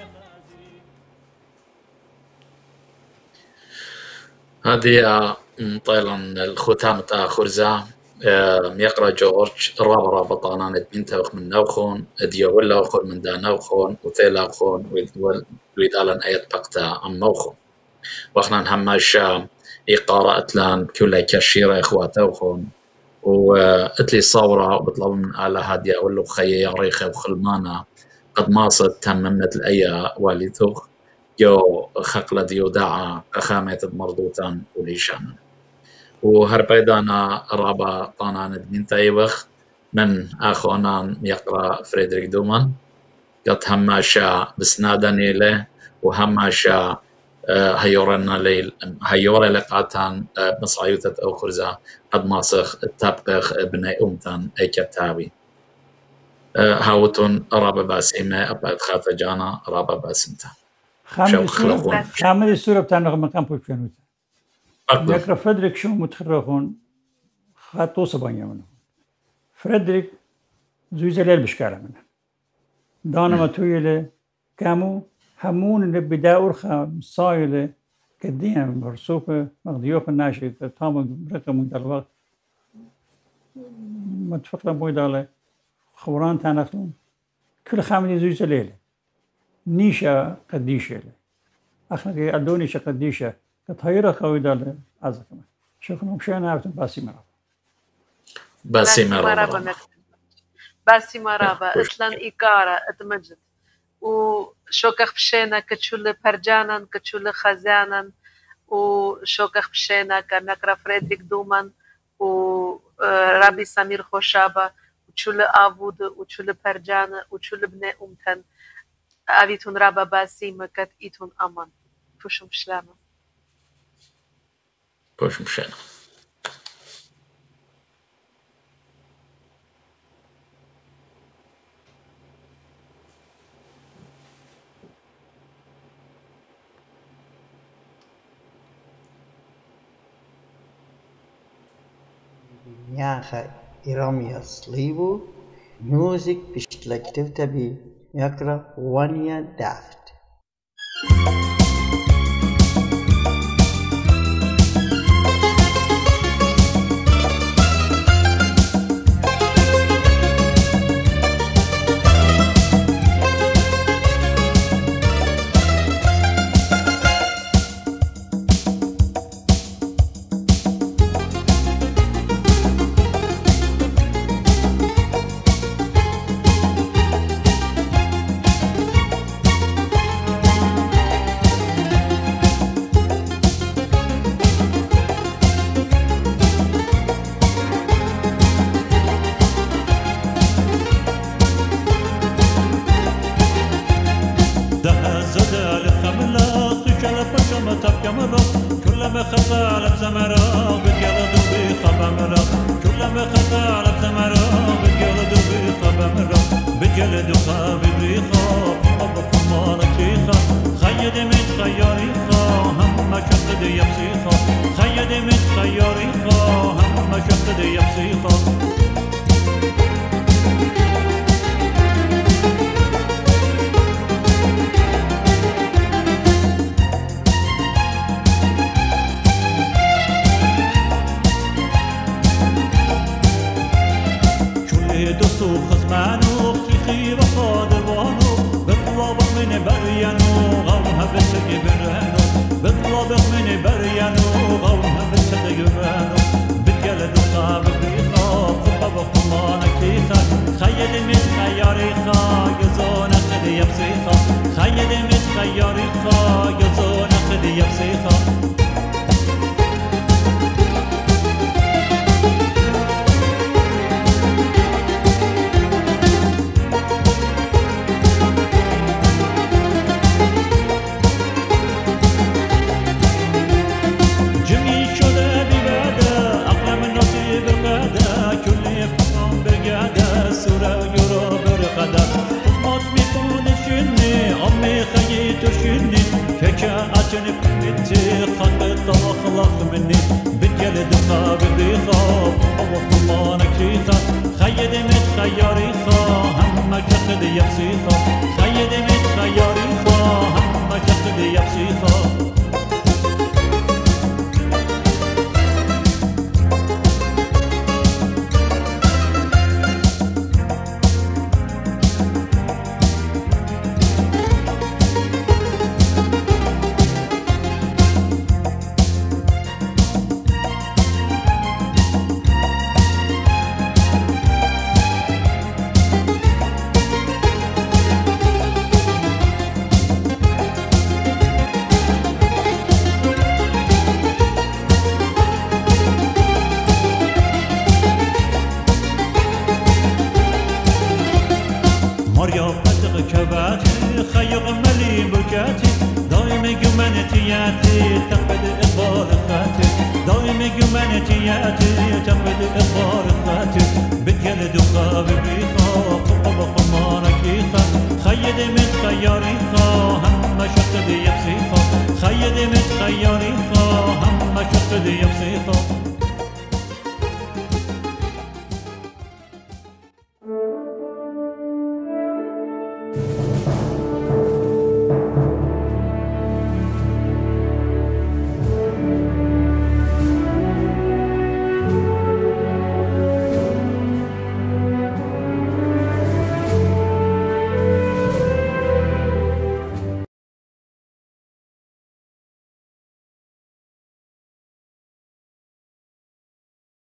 Speaker 3: خازي هذه طيلا الختام تاع خرزة يقرأ جورج رابا رابا طانان بنتوخ من نوخون ديو ولا وخون من دا نوخون وثيلا وخون ويدالن ايت بقتا ام موخون واخنا هماشا يقارا اتلان كل كشيرة اخواته وخون واتلي صورة وبطلب من على هادية ولو خي ياريخة وخلمانا قد ماصد تممت الايا والدوخ يو خقلة ديو داعا اخامت مرضوتان وليشان وهربيدانا رابا طانان دين تايبخ من اخونان يقرا فريدريك دومان قد هماشا بسنادني له وهماشا هيورنا ليل هيورا لقاتان مصعيوتة او خرزة قد ماسخ تبقخ ابني امتان اي كتابي هاوتون رابا باسيمة ابقى خاطة جانا رابا باسمتا
Speaker 2: خامل السورة بتاع نغمة كان بوشنوت يقرأ فريدريك شو متخرجون خاطو سبعين منه فريدريك زوجة ليل بشكارة منه دانا ما تويله كامو همون اللي بداور خام صايله كديم برسوفه مغديوخ الناشي تامو برقم من الوقت متفق بويدالة خوران تنخلون كل خامني زوجة ليلة نيشة قديشة أخنا أدونيشة قديشة كطهيرة خويدالة عزكم شكرا مشينا عبتم باسي مرابا
Speaker 3: باسي مرابا
Speaker 1: باسي مرابا إتلان إيكارا إتمجد وشوكخ بشينا كتشول برجانا كتشول خزانا وشوكخ بشينا كنكرا فريدريك دومان ورابي سمير خوشابا وتشول آبود وتشول برجانا وتشول بني أمتن أبيتون رابا باسي مكت إيتون أمان بوشم شلاما
Speaker 3: بوشم شلاما
Speaker 5: Njacha Iromia Slivu, music perspective tabi yakra Wania Daft.
Speaker 4: خيدي متخيري خا هم شقد يبسيطه